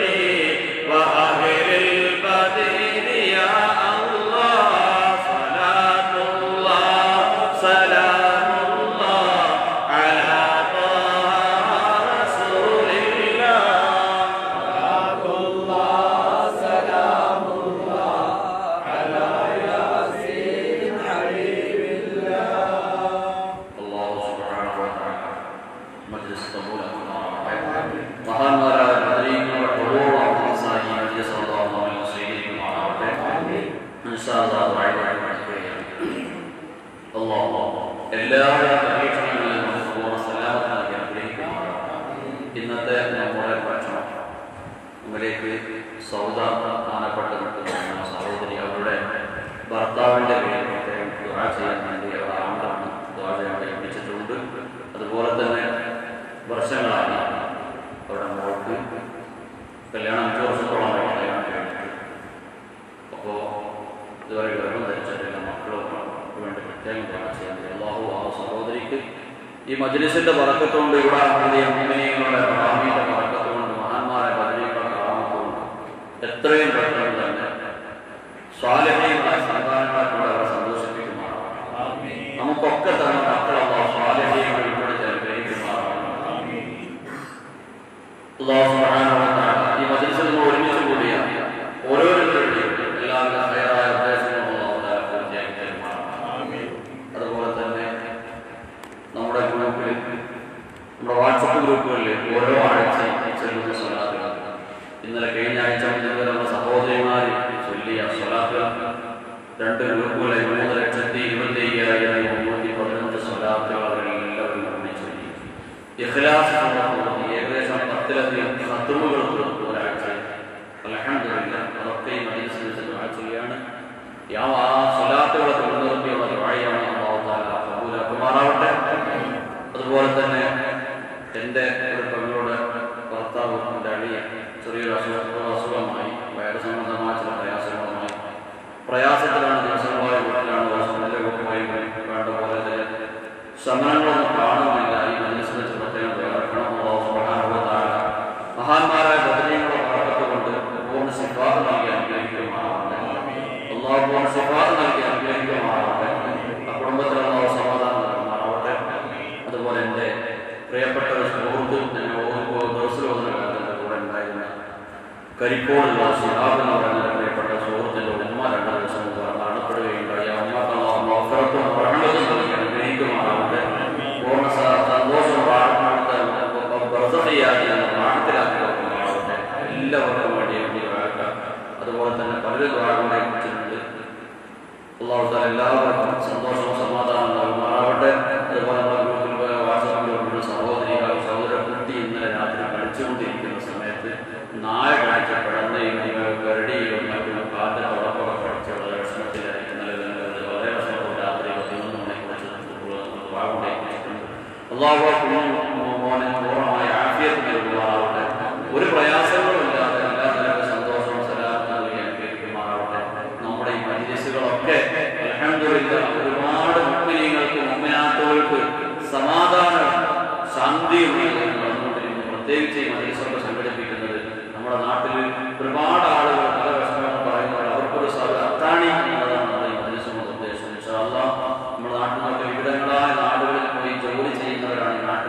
وأهل البدر يا الله صلاة الله سلام الله على طه رسول الله صلاة الله سلام الله على ياسين حبيب الله. الله سبحانه وتعالى مجلس قبول മഹാന്മാരായ ബദരീങ്ങൾ പൂർവ്വ സായി നബി സല്ലല്ലാഹു അലൈഹി വസല്ലം ആവട്ടെ. ഇൻഷാ അല്ലാഹ് വഴിപാടുകയാണ്. അല്ലാഹു എല്ലാവരും പരീക്ഷണങ്ങളിൽ നമുക്ക് പൂർണ്ണ സലാമത്ത് നൽകി അനുഗ്രഹിക്കുമാറാവട്ടെ. ഇന്നത്തെ നമ്മുടെ ഭക്ഷണം നമ്മിലേക്ക് സൗദ സ്ഥാനപ്പെട്ട് നിൽക്കുന്ന സഹോദരി അവരുടെ ഭർത്താവിൻ്റെ പേരിൽ പ്രത്യേകം ദുആ ചെയ്യാൻ വേണ്ടി അവരുടെ ആണ്ടാണ് ദുആ ചെയ്യാൻ ഏൽപ്പിച്ചിട്ടുണ്ട്. അതുപോലെ തന്നെ വർഷങ്ങളായി അവരുടെ മോൾക്ക് കല്യാണം 5 വർഷത്തോളം കല്യാണം കഴിഞ്ഞിട്ട് അപ്പോൾ ഇതുവരെ ഗർഭം ധരിച്ചിട്ടില്ല. മക്കളൊക്കെ വേണ്ടി പ്രത്യേകം ദുആ ചെയ്യാൻ അല്ലാഹു ആ സഹോദരിക്ക് ഈ മജ്ലിസിന്റെ ബറക്കത്തുകൊണ്ട് ഇവിടെ മുഅ്മിനീങ്ങളുടെ റാമീന്റെ ബറക്കത്തുകൊണ്ട് മഹാന്മാരെ ബദരീങ്ങളുടെ റാമത്തുകൊണ്ട് എത്രയും പെട്ടെന്ന് തന്നെ സ്വാലിഹീങ്ങളായ സന്താനങ്ങളെ കൊണ്ട് അവരെ സന്തോഷിപ്പിക്കുമാറാവണം. നമുക്കൊക്കെ തന്നെ മക്കൾ അല്ലാഹു സ്വാലിഹീങ്ങൾ ഉൾപ്പെടുത്തി അനുഗ്രഹിക്കുമാറാവണം. അല്ലാഹു സുബ്ഹാനഹു വ തആല ഈ മജ്ലിസിൽ നമ്മൾ ഒരുമിച്ച് കൂടിയാണ് ഓരോരുത്തരുടെയും എല്ലാവിധ ഹൈറായ ഉദ്ദേശങ്ങളും അല്ലാഹു തആല പൂർത്തിയാക്കി തരുമാറാവണം. അതുപോലെ തന്നെ നമ്മുടെ ഗ്രൂപ്പിൽ നമ്മുടെ വാട്സപ്പ് ഗ്രൂപ്പുകളിൽ ഓരോ ആഴ്ചയും ചെല്ലുന്ന സ്വലാത്തുകൾ ഇന്നലെ കഴിഞ്ഞ ആഴ്ച മുതൽ നമ്മുടെ സഹോദരിമാർ ചൊല്ലിയ സ്വലാത്തുകൾ 2 ഗ്രൂപ്പുകളിൽ 3,25,315 സ്വലാത്തുകൾ അവരെല്ലാവരും നിർമ്മിച്ചു. ഇഖ്ലാസ് ഏകദേശം 10ലധികം ഖത്മുകൾ ഒരാഴ്ച. അൽഹംദുലില്ലാഹ് അതൊക്കെ ഈ മജ്ലിസിൽ ദുആ ചെയ്യാണ്. ആ സ്വലാത്തുകളെ മുൻനിർത്തിയുള്ള ദുആയാണ് അല്ലാഹു തആല കബൂലാക്കുമാറാവട്ടെ. അതുപോലെ തന്നെ എൻ്റെ ഒരു പെങ്ങളുടെ ഭർത്താവ് എൻ്റെ അളിയ ചെറിയൊരു അസുഖമായി വയറ് സംബന്ധമായ ചില പ്രയാസത്തിലാണ് ദിവസങ്ങളായ വീട്ടിലാണ് നല്ല കുട്ടിയുമായി വേണ്ട പോലെ ശമനങ്ങളൊന്നും കാണുന്നില്ല. ഈ മജ്ലിസിനെ പ്രത്യേകം തയ്യാറാക്കണം. അല്ലാഹു സുബ്ഹാനഹു വ തആല മഹാന്മാരായ ബദരീങ്ങളുടെ ബറക്കത്ത് കൊണ്ട് പൂർണ്ണ ശിഫാഅത്ത് നൽകി അനുഗ്രഹിക്കുമാറാവട്ടെ. അല്ലാഹു പൂർണ്ണ ശിഫാഅത്ത് നൽകി അനുഗ്രഹിക്കുമാറാവട്ടെ. ആ കുടുംബത്തിൽ അല്ലാഹു സമാധാനം നൽകുമാറാവട്ടെ. അതുപോലെ എൻ്റെ പ്രിയപ്പെട്ട ഒരു സുഹൃത്ത് ദിവസം കൂടെ ഉണ്ടായിരുന്ന കരിക്കോടുള്ള ശിഹാബ് എന്ന് പറയുന്ന പ്രിയപ്പെട്ട സുഹൃത്തിൻ്റെ ഉമ്മ 2 ദിവസം മരണപ്പെടുകയുണ്ടായി. ആ ഉമ്മക്ക് അല്ലാഹു മഗ്ഫിറത്തും റഹ്മത്തും നൽകി അനുഗ്രഹിക്കുമാറാവട്ടെ. പൂർണ്ണ സന്തോഷം ബർസഖിയാക്കി നാട്ടിലാക്കി വെക്കുമാറാവട്ടെ. എല്ലാവർക്കും വേണ്ടിയും അതുപോലെ തന്നെ പലരും ദ്വാരകൊണ്ടേക്കുന്നുണ്ട്. അല്ലാഹു തആല എല്ലാവർക്കും സന്തോഷവും സമാധാനം നൽകുമാറാവട്ടെ. അതുപോലെ നമ്മുടെ ഗ്രൂപ്പിൽ വാട്സാപ്പിലുള്ള സഹോദര കുട്ടി ഇന്നലെ രാത്രി കളിച്ചുകൊണ്ടിരിക്കുന്ന സമയത്ത് നായ കാഴ്ചപ്പെടുന്നയും കരടിയിലും മറ്റും കാറ്റ് തുടക്കമൊക്കെ പഠിച്ച വളരെ വിഷമത്തിലായി. ഇന്നലെ വളരെ വിഷമത്തോടെ രാത്രി 11 മണിക്കുറിച്ച് വാഗുണ്ടേക്കിട്ടുണ്ട്. അല്ലാഹു മോനെ പൂർണ്ണമായ ആഫിയത്ത് നൽകുമാറാവട്ടെ. ഒരു പ്രയാസങ്ങളുമില്ലാതെ എല്ലാ തരത്തിലും സന്തോഷവും സലാമത്തും നൽകി അനുഗ്രഹിക്കുമാറാവട്ടെ. നമ്മുടെ ഈ മജ്ലിസുകളൊക്കെ അൽഹംദുലില്ലാഹ് ഒരുപാട് മുഅ്മിനീങ്ങൾക്ക് മുഅ്മിനാത്തുകൾക്ക് സമാധാനം ശാന്തിയും നടന്നുകൊണ്ടിരിക്കുന്നു. പ്രത്യേകിച്ച് ഈ മജ്ലിസൊക്കെ സംഘടിപ്പിക്കുന്നത് നമ്മുടെ നാട്ടിൽ ഒരുപാട് ആളുകൾ പല വിഷമങ്ങൾ പറയുന്നത് അവർക്കൊരു അത്താണി എന്നതാണ് നമ്മുടെ ഈ മജ്ലിസുകളുടെ ഉദ്ദേശം. ഇൻഷാ അല്ലാഹ് നമ്മുടെ നാട്ടിൽ നിന്നൊക്കെ വിവിധങ്ങളായ നാടുകളിൽ പോയി ജോലി ചെയ്യുന്നവരാണ് ഈ നാട്ടിൽ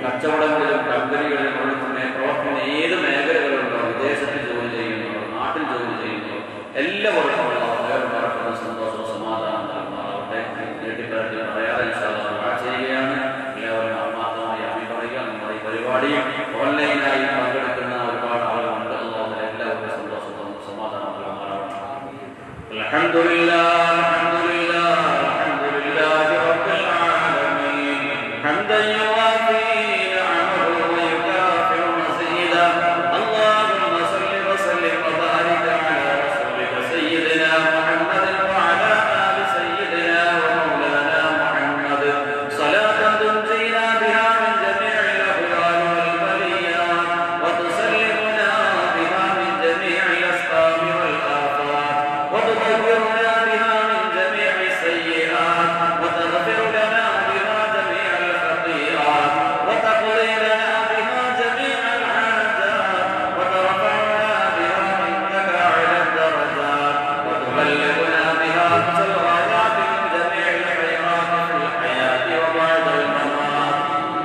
കച്ചവടങ്ങളിലും കമ്പനികളിലും പ്രവർത്തിക്കുന്ന ഏത് മേഖലകളുണ്ടോ, വിദേശത്ത് ജോലി ചെയ്യുന്നവർ, നാട്ടിൽ ജോലി ചെയ്യുന്നവർ, എല്ലാവർക്കും നടക്കുന്ന സന്തോഷവും സമാധാനം അവിടെ നീട്ടിപ്പറ്റി പറയാതെ ചെയ്യുകയാണ്. എല്ലാവരും ആത്മാർത്ഥമായി പറയുക. നമ്മുടെ ഈ പരിപാടിയും ഓൺലൈനായി പങ്കെടുക്കുന്ന ഒരുപാട് ആളുകളുണ്ട്. അതുപോലെ എല്ലാവർക്കും സന്തോഷവും സമാധാനം നൽകുമാറാവണം. അൽഹംദുലില്ലാഹ് അൽഹംദുലില്ലാഹ് അൽഹംദുലില്ലാഹി റബ്ബിൽ ആലമീൻ ഹംദൻ യുവാഫി നിഅമഹു വയുകാഫിഉ മസീദാ അല്ലാഹുമ്മ സല്ലി വസല്ലിം വബാരിക് അലാ റസൂലിക സയ്യിദിനാ മുഹമ്മദിൻ വഅലാ ആലി സയ്യിദിനാ വമൗലാനാ മുഹമ്മദ് സ്വലാത്തൻ തുൻജീനാ ബിഹാ മിൻ ജമീഇൽ അഹ്വാൽ വൽ ബലിയാത് വതുസല്ലിമുനാ ബിഹാ മിൻ ജമീഇൽ അസ്ഖാബി വൽ ആഫാത് وتطهرنا بها من جميع السيئات وتغفر لنا بها جميع الخطيئات وتقضي لنا بها جميع الحاجات وترفعنا بها عندك أعلى الدرجات وتبلغنا بها أقصى الغايات من جميع الخيرات في الحياة وبعد الممات.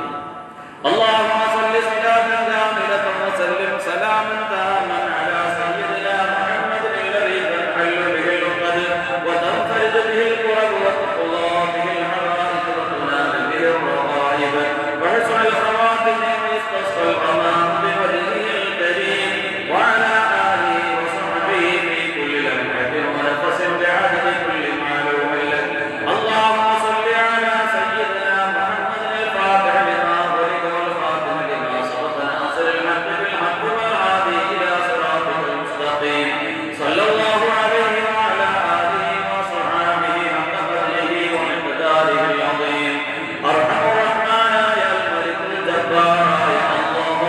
اللهم صل صلاة كاملة وسلم سلاما تاما على سيدنا محمد الذي تنحل به العقد وتنفرج به الكرب وتقضى به الحوائج وتنال به الرغائب وحسن الخواتم ويستسقى الغمام بوجهه الكريم وعلى آله وصحبه في كل لمحة ونفس بعدد كل معلوم لك. اللهم صل على سيدنا محمد الفاتح لما ولد والخاتم لما سبق ناصر الحق بالحق والهادي إلى صراطك المستقيم صلى الله عليه وعلى آله وصحبه حق قدره ومقداره العظيم. أرحم الرحمن يا الملك الجبار يا الله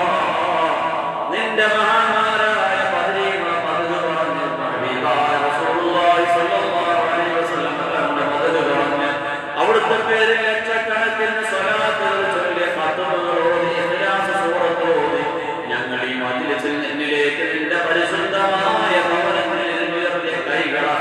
നിന്റെ മഹാന്മാരായ പദവികൾ പദവി പറഞ്ഞു ഹബീബായ റസൂലുള്ളാഹി സ്വല്ലല്ലാഹു അലൈഹി വസല്ലം തങ്ങളുടെ പദവി പറഞ്ഞു അവിടുത്തെ പേരിൽ ലക്ഷക്കണക്കിന് സ്വലാത്തുകൾ ചൊല്ലി ഖത്മുകളോട് ഇഖ്ലാസ് സൂറത്തോട് ഞങ്ങൾ ഈ മജ്ലിസിൽ നിന്നിലേക്ക് നിന്റെ പരിശുദ്ധമായ ഭവനങ്ങളിൽ ഉയർത്തിയ കൈകളെ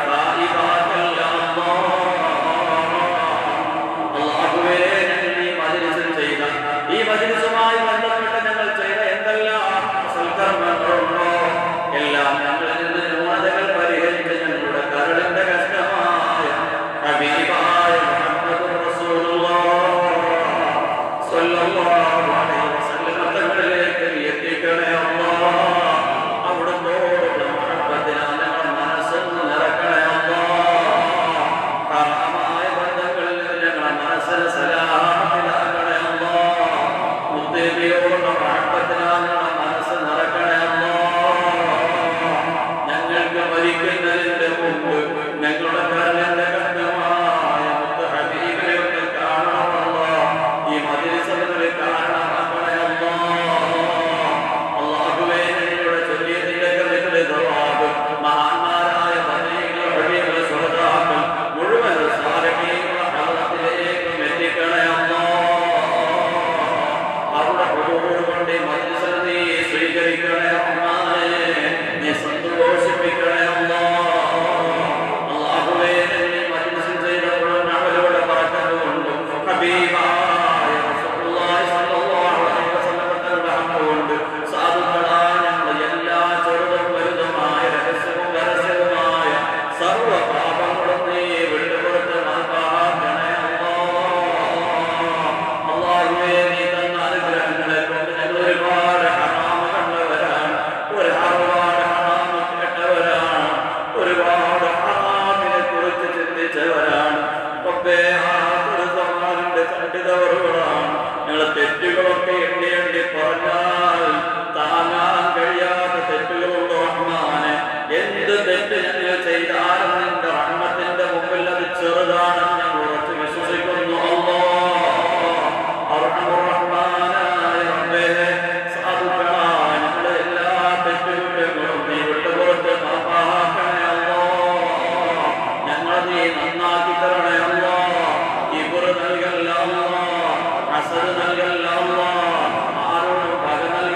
അല്ലാഹുവേ, ഞങ്ങൾ ഈ മജ്ലിസിൽ ചെയ്ത ഈ മജ്ലിസുമായി ബന്ധപ്പെട്ട് ഞങ്ങൾ ചെയ്ത എന്തെല്ലാം സൽക്കർമ്മങ്ങളുണ്ടോ എല്ലാം ഞങ്ങളിൽ നിന്ന് ന്യൂനതകൾ പരിഹരിച്ച് ഞങ്ങളുടെ കരളിന്റെ കഷ്ടമായ ഹബീബായ മുഹമ്മദുർ റസൂലുള്ളാഹ് സ്വല്ലല്ലാഹു അലൈഹി വസല്ലം തങ്ങളിലേക്ക് എത്തിക്കണേ അല്ലാഹ്. അവിടുന്നോടുള്ള മുഹബ്ബത്തിനാൽ ഞങ്ങളുടെ മനസ്സിൽ നിറക്കണേ അല്ലാഹ്. ഹറാമായ ബന്ധങ്ങളിൽ നിന്ന് ഞങ്ങളുടെ മനസ്സിനെ സലാമത്തിലാക്കണേ അല്ലാഹ്. മുത്തനബിയോടുള്ള മുഹബ്ബത്തിനാൽ ഞങ്ങളുടെ മനസ്സ് നിറക്കണേ അല്ലാഹ്. ഞങ്ങൾക്ക് മരിക്കുന്നതിന്റെ മുമ്പ് ഞങ്ങളുടെ കരളിന്റെ കണ്ഠമായ മുത്ത് ഹബീബിനെ ഒന്ന് കാണണം അല്ലാഹ്. ഈ മജ്ലിസിന് കാരണമാക്കണേ അല്ലാഹ്. അല്ലാഹുവേ, ഞങ്ങളുടെ ചൊല്ലിയതിന്റെ കവിതയുടെ ദവാബ് മഹാന്മാരായ പദവികൾ ഹബീബുൽ സ്വഹദാക്കൾ മുഴുവൻ സാരമീകളുടെ ഹളത്തിലേക്കും എത്തിക്കണേ അല്ലാഹ്. അവിടെ കൊണ്ട് മജ്ലിസിനെ നീ സ്വീകരിക്കണേ റഹ്മാനേ, നീ സന്തോഷിപ്പിക്കണേ അല്ലാഹ്. അല്ലാഹുവേ, നീ മജ്ലിസിൽ ചെയ്ത മുഴുവൻ അമലുകളുടെ ബറക്കത്ത് കൊണ്ടും ഹബീബായ റസൂലുള്ളാഹി സ്വല്ലല്ലാഹു അലൈഹി വസല്ലം തങ്ങളുടെ ഹഖ് കൊണ്ട് സാധുക്കളായ ഞങ്ങളുടെ എല്ലാ ചെറുതും വലുതുമായ രഹസ്യവും പരസ്യവുമായ സർവ്വ പാപങ്ങളും നീ വിട്ടുപുറത്ത് മാപ്പാക്കണേ അല്ലാഹ്. അല്ലാഹുവേ, നീ തന്ന അനുഗ്രഹങ്ങളെ കൊണ്ട് ഞങ്ങൾ ഒരുപാട് ഹറാമ് കണ്ടവരാണ്, ഒരുപാട് ഹറാമ് കേട്ടവരാണ്, ഒരുപാട് ഹറാമിനെ കുറിച്ച് ചിന്തിച്ചവരാണ്. റബ്ബേ, ആഖിറത്തെ കണ്ടിതവറുകളാണ്. ഞങ്ങളെ തെറ്റുകളൊക്കെ എണ്ണി എണ്ണി പറഞ്ഞാൽ താങ്ങാൻ കഴിയാത്ത തെറ്റുകളുണ്ട് റഹ്മാനെ. എന്ത് തെറ്റ് ഞങ്ങൾ ചെയ്താലും നിന്റെ റഹ്മത്തിന്റെ മുമ്പിൽ അത് ചെറുതാണെന്ന് ഞങ്ങൾ ഉറച്ചു വിശ്വസിക്കുന്നു അല്ലാഹ്. അർഹമുർ റഹ്മാനായ റബ്ബേ, സാധുക്കളായ ഞങ്ങളുടെ എല്ലാ തെറ്റുകുറ്റങ്ങളും നീ വിട്ടുപുറത്ത് മാപ്പാക്കണേ അല്ലാഹ്. ഞങ്ങളെ നീ നന്നാക്കി തരണേ അല്ലാഹ്. ഇബ്ർ നൽകല്ല അല്ലാഹ്, ഹസദ് നൽകല്ല അല്ലാഹ്, ആരോടും പക നൽകല്ല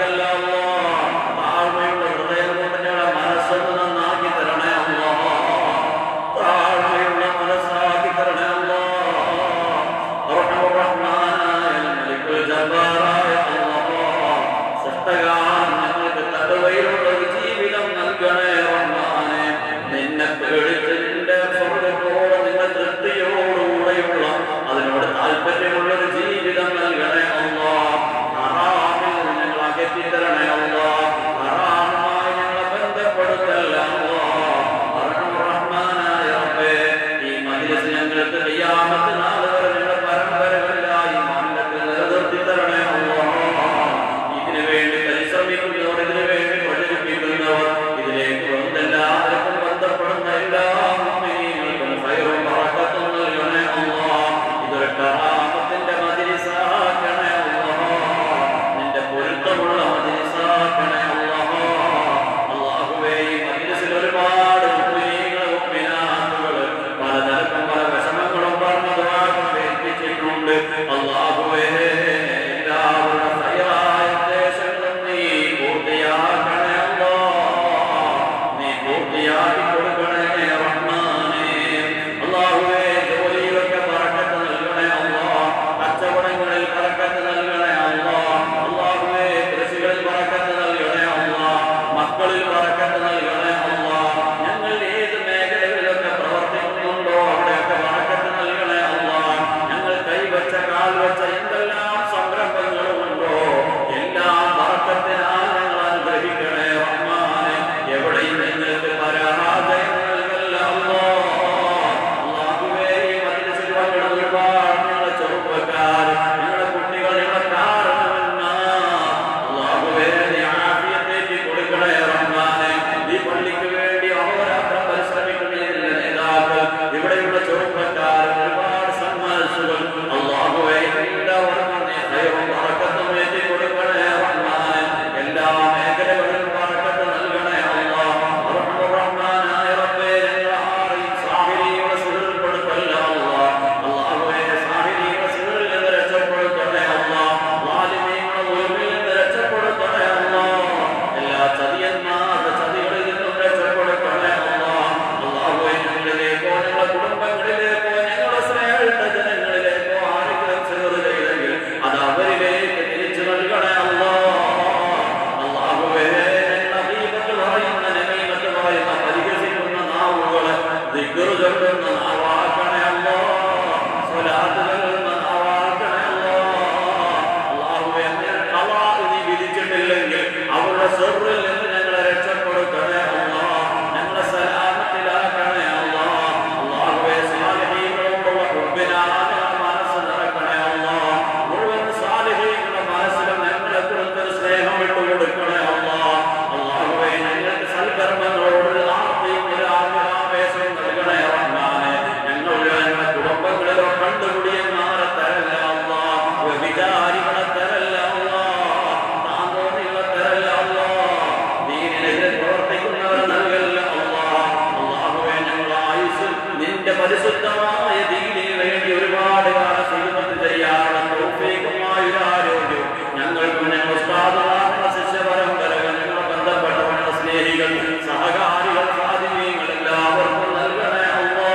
അത് അവരിലേക്ക് തിരിച്ചു നൽകണേ അല്ലാ. അല്ലാഹുവേ, നബീബത്ത് പറയുന്ന നബീബത്ത് പറയുന്ന പരിഹസിക്കുന്ന നാവുകളെ ദിക്ർ ചൊല്ലുന്ന നാവാക്കണേ അല്ലാ. സ്വലാത്ത് ചൊല്ലുന്ന നാവാക്കണേ അല്ലാ. അല്ലാഹുവേ, ഖളാ നീ വിധിച്ചിട്ടില്ലെങ്കിൽ അവരുടെ ശർറിൽ നിന്ന് ഞങ്ങളെ രക്ഷപ്പെടുത്തണേ അല്ലാ. ഞങ്ങളെ സലാമത്തിലാക്കണേ അല്ലാ. അല്ലാഹുവേ, സാലിഹീങ്ങളോടുള്ള ഹുബ്ബിനാൽ ഞങ്ങളുടെ മനസ്സ് നിറക്കണേ അല്ലാ. മുഴുവൻ സാലിഹീങ്ങളുടെ മനസ്സിലും ഞങ്ങളെ കുറിച്ച് സ്നേഹം ഇട്ടുകൊടുക്കണേ അല്ലാ. അല്ലാഹുവേ, ഞങ്ങൾക്ക് സൽക്കർമ്മങ്ങളോട് ആർത്തിയും ആവേശവും നൽകണേ റഹ്മാനേ. ഞങ്ങളുടെ കുടുംബങ്ങളിലോ കണ്ടുപിടിയന്മാരെ തരല്ല അല്ലാ. വ്യഭിചാരികളെ തരല്ല അല്ലാ. താന്തോന്നികളെ തരല്ല അല്ലാ. ദീനിനെതിരെ പ്രവർത്തിക്കുന്നവരെ നൽകല്ല അല്ലാ. അല്ലാഹുവേ, ഞങ്ങളുടെ ആയുസ്സിൽ നിന്റെ പരിശുദ്ധമായ ദീനിന് വേണ്ടി ഒരുപാട് കാലം ഖിദ്മത്ത് ചെയ്യാനുള്ള തൗഫീഖുമായ ഒരു ആരോഗ്യം ഞങ്ങൾക്കും ഞങ്ങളുടെ ഉസ്താദുമാരുടെ ശിഷ്യ പരമ്പരകൾ ഞങ്ങളുടെ ബന്ധപ്പെട്ടവരുടെ സ്നേഹികൾ സഹകാരികൾ ഖാദിമീങ്ങൾ എല്ലാവർക്കും നൽകണേ അല്ലാ.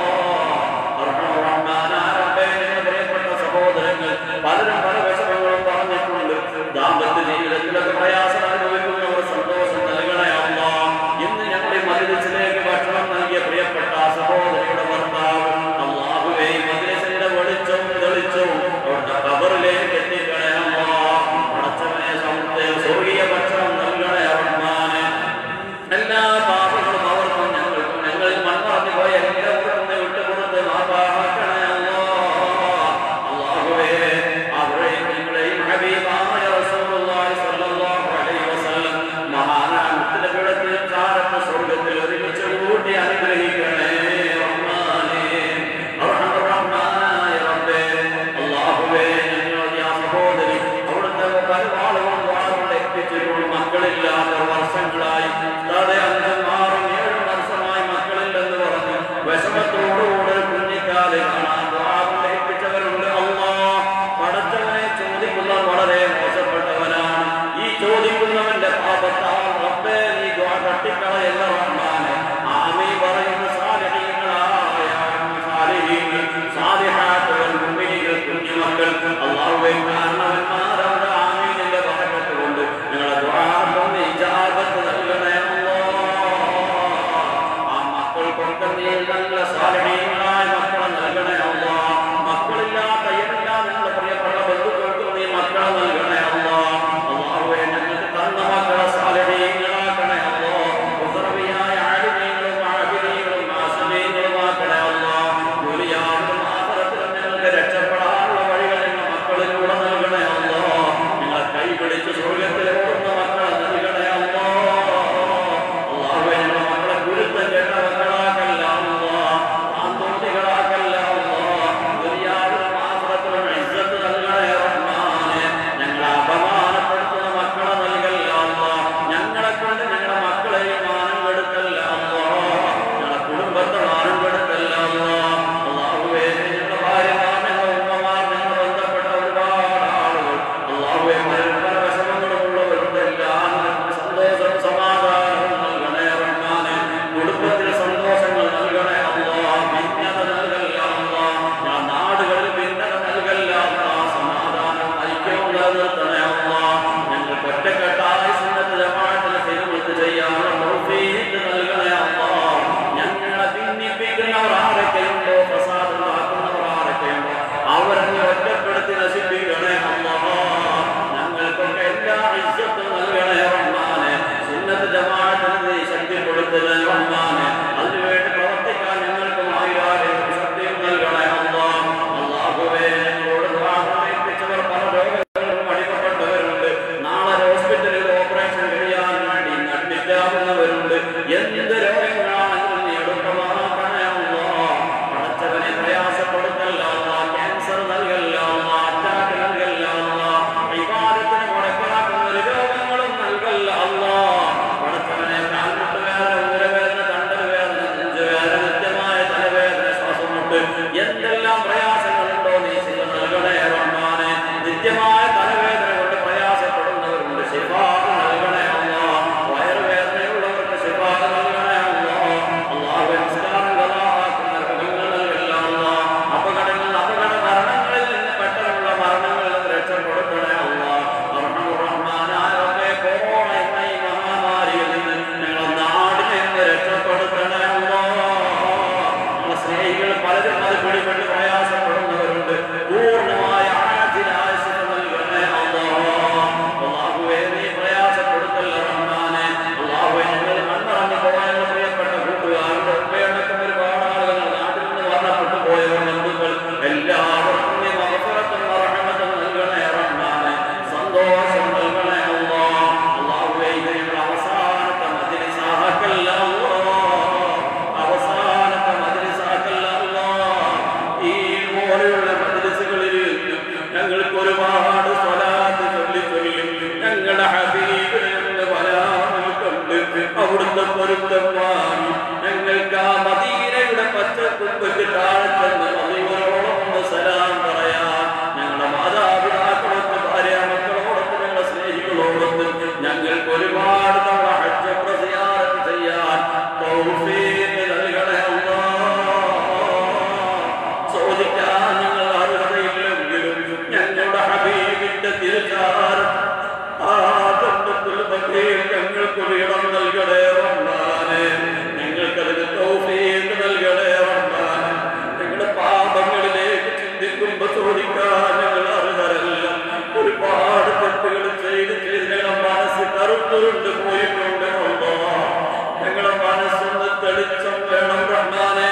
റഹ്മാനായ റബ്ബേ, ഞങ്ങളുടെ പ്രിയപ്പെട്ട സഹോദരങ്ങൾ പലരും പല വിഷമങ്ങളും പറഞ്ഞിട്ടുണ്ട്. ദാമ്പത്യ ജീവിതത്തിലൊക്കെ പ്രയാസം അനുഭവിക്കുന്നവർ സന്തോഷം നൽകണേ അല്ലാ. ഇന്ന് ഞങ്ങളുടെ മജ്‌ലിസിലേക്ക് ഭക്ഷണം നൽകിയ പ്രിയപ്പെട്ട സഹോദരിയുടെ ഭർത്താവ് അല്ലാഹുവേ, മജ്‌ലിസിന്റെ വെളിച്ചവും തെളിച്ചവും അവരുടെ ഖബറിലേക്ക് എത്തിക്കണേ അല്ലാ. പടച്ചവനെ, സ്വർഗീയ ഭക്ഷണം നൽകണേ റഹ്മാനേ. എല്ലാ പാപങ്ങളും അവർക്കും ഞങ്ങൾക്കും ഞങ്ങളിൽ മൺമറഞ്ഞു പോയ എല്ലാവർക്കും വിട്ടുകൊടുത്ത് മാപ്പാക്കണേ അല്ലാ. അല്ലാഹുവേ, അവരെയും നിങ്ങളെയും ഹബീബായ റസൂലുള്ളാഹി സ്വല്ലല്ലാഹു അലൈഹി വസല്ലം മഹാനായ പീഠത്തിൽ ചാരത്ത സ്വർഗ്ഗത്തിൽ ഒരുമിച്ച് കൂട്ടി അനുഗ്രഹിക്കണേ റഹ്മാനേ. റഹ്മാനായ റബ്ബേ, അല്ലാഹുവേ, ഞങ്ങളുടെ ആ സഹോദരി അവിടുത്തെ പരമാളുകളും വാളുകൊണ്ട് എത്തിച്ചിട്ടുള്ള മക്കളില്ലാത്ത വർഷങ്ങളായി 5, 6, 7 വർഷമായി മക്കളില്ലെന്ന് പറഞ്ഞ് വിഷമത്തോടുകൂടെ കുഞ്ഞിക്കാല് കാണാൻ വാളുകൊണ്ട് എത്തിച്ചവരുണ്ട് അല്ലാ. പടച്ചവനെ, ചോദിക്കുന്നവർ വളരെ മോശപ്പെട്ടവനാണ്. ഈ ചോദിക്കുന്നവന്റെ പാപത്താൽ റബ്ബേ നീ ദുആ തട്ടിക്കളയല്ല റഹ്മാനേ. ആമീൻ പറയുന്ന സാലിഹീങ്ങളായ സാലിഹീങ്ങൾ സാലിഹാത്തുകൾ മുഅ്മിനീങ്ങൾ കുഞ്ഞുമക്കൾ അല്ലാഹുവേ, കാരണവന്മാരുടെ ആമീനിന്റെ ബറക്കത്ത് കൊണ്ട് ഞങ്ങളുടെ ദുആക്കും ഇജാബത്ത് നൽകണേ അല്ലാ. ആ മക്കൾക്കൊക്കെ നീ നല്ല സാലിഹീങ്ങളായ മക്കളെ നൽകണേ അല്ലാ. മക്കളില്ലാത്ത എല്ലാ ഞങ്ങളുടെ പ്രിയപ്പെട്ട ബന്ധുക്കൾക്കും നീ മക്കളെ നൽകണേ അല്ലാ. അല്ലാഹുവേ, ഞങ്ങൾക്ക് തന്ന മക്കളെ സാലിഹീങ്ങളാക്കണേ അല്ലാ. ഉസ്റവിയായ ആലിമീങ്ങളും ആബിദീങ്ങളും ആസിമീങ്ങളുമാക്കണേ അല്ലാ. ദുനിയാവിലും ആഖിറത്തിലും ഞങ്ങൾക്ക് രക്ഷപ്പെടാനുള്ള വഴികൾ ഞങ്ങളുടെ മക്കളിലൂടെ നൽകണേ അല്ലാ. ഞങ്ങളെ കൈപിടിച്ച് സ്വർഗ്ഗത്തിൽ ഓടുന്ന മക്കളെ നൽകണേ അല്ലാ. അല്ലാഹുവേ, ഞങ്ങളുടെ മക്കളെ ഗുരുത്തം കേട്ട മക്കളാക്കല്ല അല്ലാ. ആന്തോന്നികളാക്കല്ല അല്ലാ. ദുനിയാവിലും ആഖിറത്തിലും ഇസ്സത്ത് നൽകണേ റഹ്മാനേ. ഞങ്ങളെ അപമാനപ്പെടുത്തുന്ന മക്കളെ നൽകല്ല അല്ലാ. ഞങ്ങളെ കൊണ്ട് ഞങ്ങളുടെ മക്കളെയും മാനം കെടുത്തല്ല അല്ലാ. ഞങ്ങളുടെ കുടുംബത്തെ മാനം കെടുത്തല്ല അല്ലാ. അല്ലാഹുവേ, ഞങ്ങളുടെ ഭാര്യമാർ, ഞങ്ങളുടെ ഉമ്മമാർ, ഞങ്ങളുടെ ബന്ധപ്പെട്ട ഒരുപാട് ആളുകൾ അല്ലാഹുവേ, പല വിഷമങ്ങളും ഉള്ളവരുടെ എല്ലാവർക്കും സന്തോഷവും സമാധാനവും നൽകണേ റഹ്മാനേ. കുടുംബത്തിന് സന്തോഷങ്ങൾ നൽകണേ അല്ലാ. ഭിന്നത നൽകല്ല അല്ലാ. ഞങ്ങളുടെ നാടുകളിൽ ഭിന്നത നൽകല്ല അല്ലാ. സമാധാനം ഐക്യവും നിലനിർത്തണേ അല്ലാ. ഞങ്ങൾക്ക് ഒറ്റക്കെട്ടായി സുന്നത്ത് ജമാഅത്തിന് ഖിദ്മത്ത് ചെയ്യാനുള്ള തൗഫീഖ് നൽകണേ അല്ലാ. ഞങ്ങളെ ഭിന്നിപ്പിക്കുന്നവർ ആരൊക്കെയുണ്ടോ, പ്രസാദമാക്കുന്നവർ ആരൊക്കെയുണ്ടോ അവരെ നീ ഒറ്റപ്പെടുത്തി നശിപ്പിക്കണേ അല്ലാ. ഞങ്ങൾക്കൊക്കെ എല്ലാ ഇസ്സത്തും നൽകണേ റഹ്മാനേ. സുന്നത്ത് ജമാഅത്തിന് നീ ശക്തിപ്പെടുത്തണേ റഹ്മാനേ. അതിനുവേണ്ടി പ്രവർത്തിക്കാൻ ഞങ്ങൾക്കും ആയിരം ശക്തിയും നൽകണേ അല്ലാ. അല്ലാഹുവേ, ഞങ്ങളോട് ദുആ ഏൽപ്പിച്ചവർ പല രോഗങ്ങളും പൊരുത്തം വാങ്ങി ഞങ്ങൾക്ക് ആ മദീനയുടെ പച്ചക്കുപ്പയ്ക്ക് താഴെ ചെന്ന് മദീനയോടൊപ്പം സലാം പറയാൻ ഞങ്ങളുടെ മാതാപിതാക്കളൊക്കെ ഭാര്യ മക്കളോടൊപ്പം ഞങ്ങളുടെ സ്നേഹികളോടൊപ്പം ഞങ്ങൾക്ക് ഒരുപാട് തവണ ഹജ്ജ് സിയാറത്ത് ചെയ്യാൻ തൗഫീഖ് നൽകണേ ചോദിക്കാൻ ഞങ്ങൾ അർഹതയില്ലെങ്കിലും ഞങ്ങളുടെ ഹബീബിന്റെ തിരുചാരം ആ ബന്ധത്തിൽ ഞങ്ങൾക്കൊരു ഇടം നൽകണേ റഹ്മാനേ. ഞങ്ങൾക്കതിന് തൗഫീഖ് നൽകണേ റഹ്മാനേ. ഞങ്ങളുടെ പാപങ്ങളിലേക്ക് ചിന്തിക്കുമ്പോൾ ചോദിക്കാൻ ഞങ്ങൾ അർഹരല്ല. ഒരുപാട് തെറ്റുകൾ ചെയ്ത് ഞങ്ങളുടെ മനസ്സ് കറുത്തുകൊണ്ട് പോയിട്ടുണ്ട് അല്ലാഹ്. ഞങ്ങളുടെ മനസ്സൊന്ന് തെളിച്ചം വേണം റഹ്മാനേ.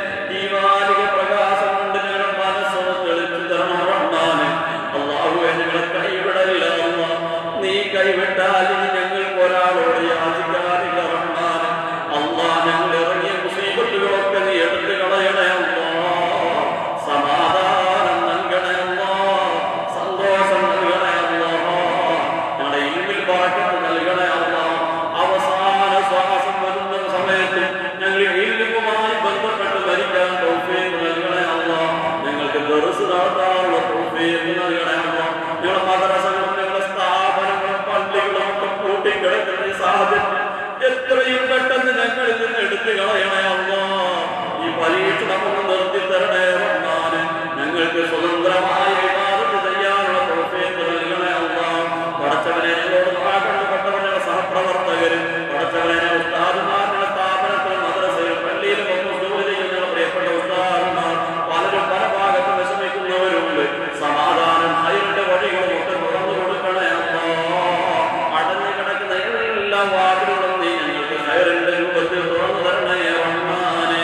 ഈമാനിക പ്രകാശം കൊണ്ട് ഞങ്ങളുടെ മനസ്സൊന്ന് തെളിച്ചു തരണം റഹ്മാനേ. അല്ലാഹുവേ ഞങ്ങളെ കൈവിടല്ല അല്ലാഹ്. നീ കൈവിട്ടാൽ ഇനി ഞങ്ങൾക്ക് ഒരാളോട് യാചിക്കാനില്ല റഹ്മാനേ. അല്ലാഹ് ഞങ്ങൾ ഇറങ്ങിയ മുസീബത്തുകളൊക്കെ നീ എടുത്തു കളയണേ അല്ലാഹ്. സമാധാനം നൽകണേ അല്ലാഹ്. സന്തോഷം നൽകണേ അല്ലാഹ്. ഞങ്ങളുടെ ഇൽമിൽ ബറക്കത്ത് നൽകണേ അല്ലാഹ്. അവസാന ശ്വാസം വരുന്ന സമയത്ത് ഞങ്ങൾ ഇൽമുമായി ബന്ധപ്പെട്ട് മരിക്കാൻ തൗഫീഖ് നൽകണേ അല്ലാഹ്. ഞങ്ങൾക്ക് ദർസ് നടത്താനുള്ള തൗഫീഖ് നൽകണേ അല്ലാഹ്. ഞങ്ങളുടെ മദ്രസകളും ഞങ്ങളുടെ സ്ഥാപനങ്ങളും പള്ളികളും ഒക്കെ കൂട്ടിക്കിടക്കുന്ന ഈ സാഹചര്യം എത്രയും പെട്ടെന്ന് ഞങ്ങളിൽ നിന്ന് എടുത്തു കളയണേ അല്ലാഹ്. ഈ പരീക്ഷണം ഒന്ന് നിർത്തി തരണേ റഹ്മാനേ. ഞങ്ങൾക്ക് സ്വതന്ത്രമായ ഇബാദത്ത് ചെയ്യാനുള്ള തൗഫീഖ് നൽകണേ അല്ലാഹ്. പടച്ചവനെ ഞങ്ങളോട് കണ്ടുപെട്ടവരുടെ സഹപ്രവർത്തകരും പടച്ചവനെ ഉസ്താദുമാരുടെ സ്ഥാപനത്തിൽ മദ്രസയിൽ പള്ളിയിലും ഒന്നും ജോലി ചെയ്യുന്ന പ്രിയപ്പെട്ട ഉസ്താദുമാർ പലരും പല ഭാഗത്ത് വിഷമിക്കുന്നവരുണ്ട്. സമാധാനം അതിന്റെ വഴികളും ഒക്കെ തുറന്നു കൊടുക്കണേ അല്ലാഹ്. അടഞ്ഞു കിടക്കുന്ന എല്ലാ വാതിലുകളും നീ ഞങ്ങൾക്ക് ഹൈറിന്റെ രൂപത്തിൽ തുറന്നു തരണേ റഹ്മാനേ.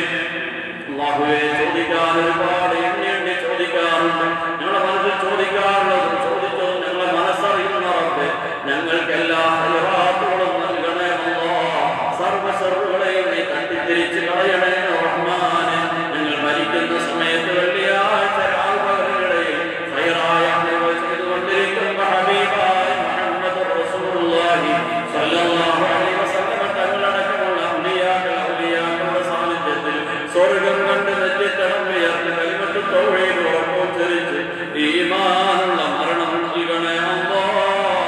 അല്ലാഹുവേ ചോദിക്കാൻ ഒരുപാട് എണ്ണി ചോദിക്കാറുണ്ട്. ഞങ്ങളുടെ മനസ്സിൽ ചോദിക്കാറുള്ളതും ചോദിച്ചതും ഞങ്ങളെ മനസ്സറിയുന്ന റബ്ബേ ഞങ്ങൾക്കെല്ലാം ഹൈറാത്തുകളും നൽകണേ അല്ലാഹ്. സർവ്വശർറുകളെയും നീ തട്ടിത്തിരിച്ച് കളയണേ റഹ്മാനേ. ഞങ്ങൾ മരിക്കുന്ന സമയത്ത് വെള്ളിയാഴ്ച രാവുകളിടയിൽ ഹൈറായ അമലുകൾ ചെയ്തുകൊണ്ടിരിക്കുന്ന ഹബീബായ മുഹമ്മദ് റസൂലുള്ളാഹി സ്വല്ലല്ലാഹു അലൈഹി വസല്ലം തങ്ങളടക്കമുള്ള ഔലിയാക്കളുടെ സാന്നിധ്യത്തിൽ സ്വർഗ്ഗം കണ്ട് നെറ്റിത്തടം ഉയർത്തി കലിമത്ത് തൗഹീദ് ഉറപ്പുവെച്ച് ഈമാനുള്ള മരണം നൽകണേ അല്ലാഹ്.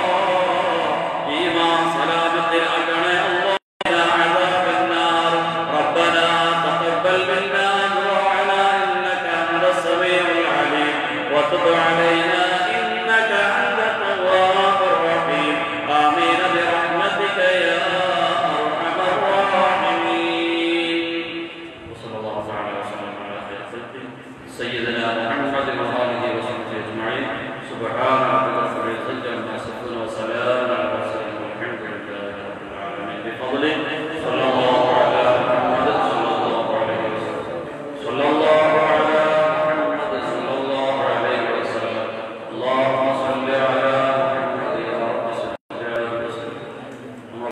ഈമാൻ സലാമത്തിലാക്കണേ അല്ലാഹ്. عذاب النار ربنا تقبل منا دعاءنا إنك أنت السميع العليم وتب علينا إنك أنت التواب الرحيم آمين برحمتك يا أرحم الراحمين. وصلى الله تعالى وسلم على خير خلقه سيدنا محمد وآله وصحبه أجمعين. سبحان ربك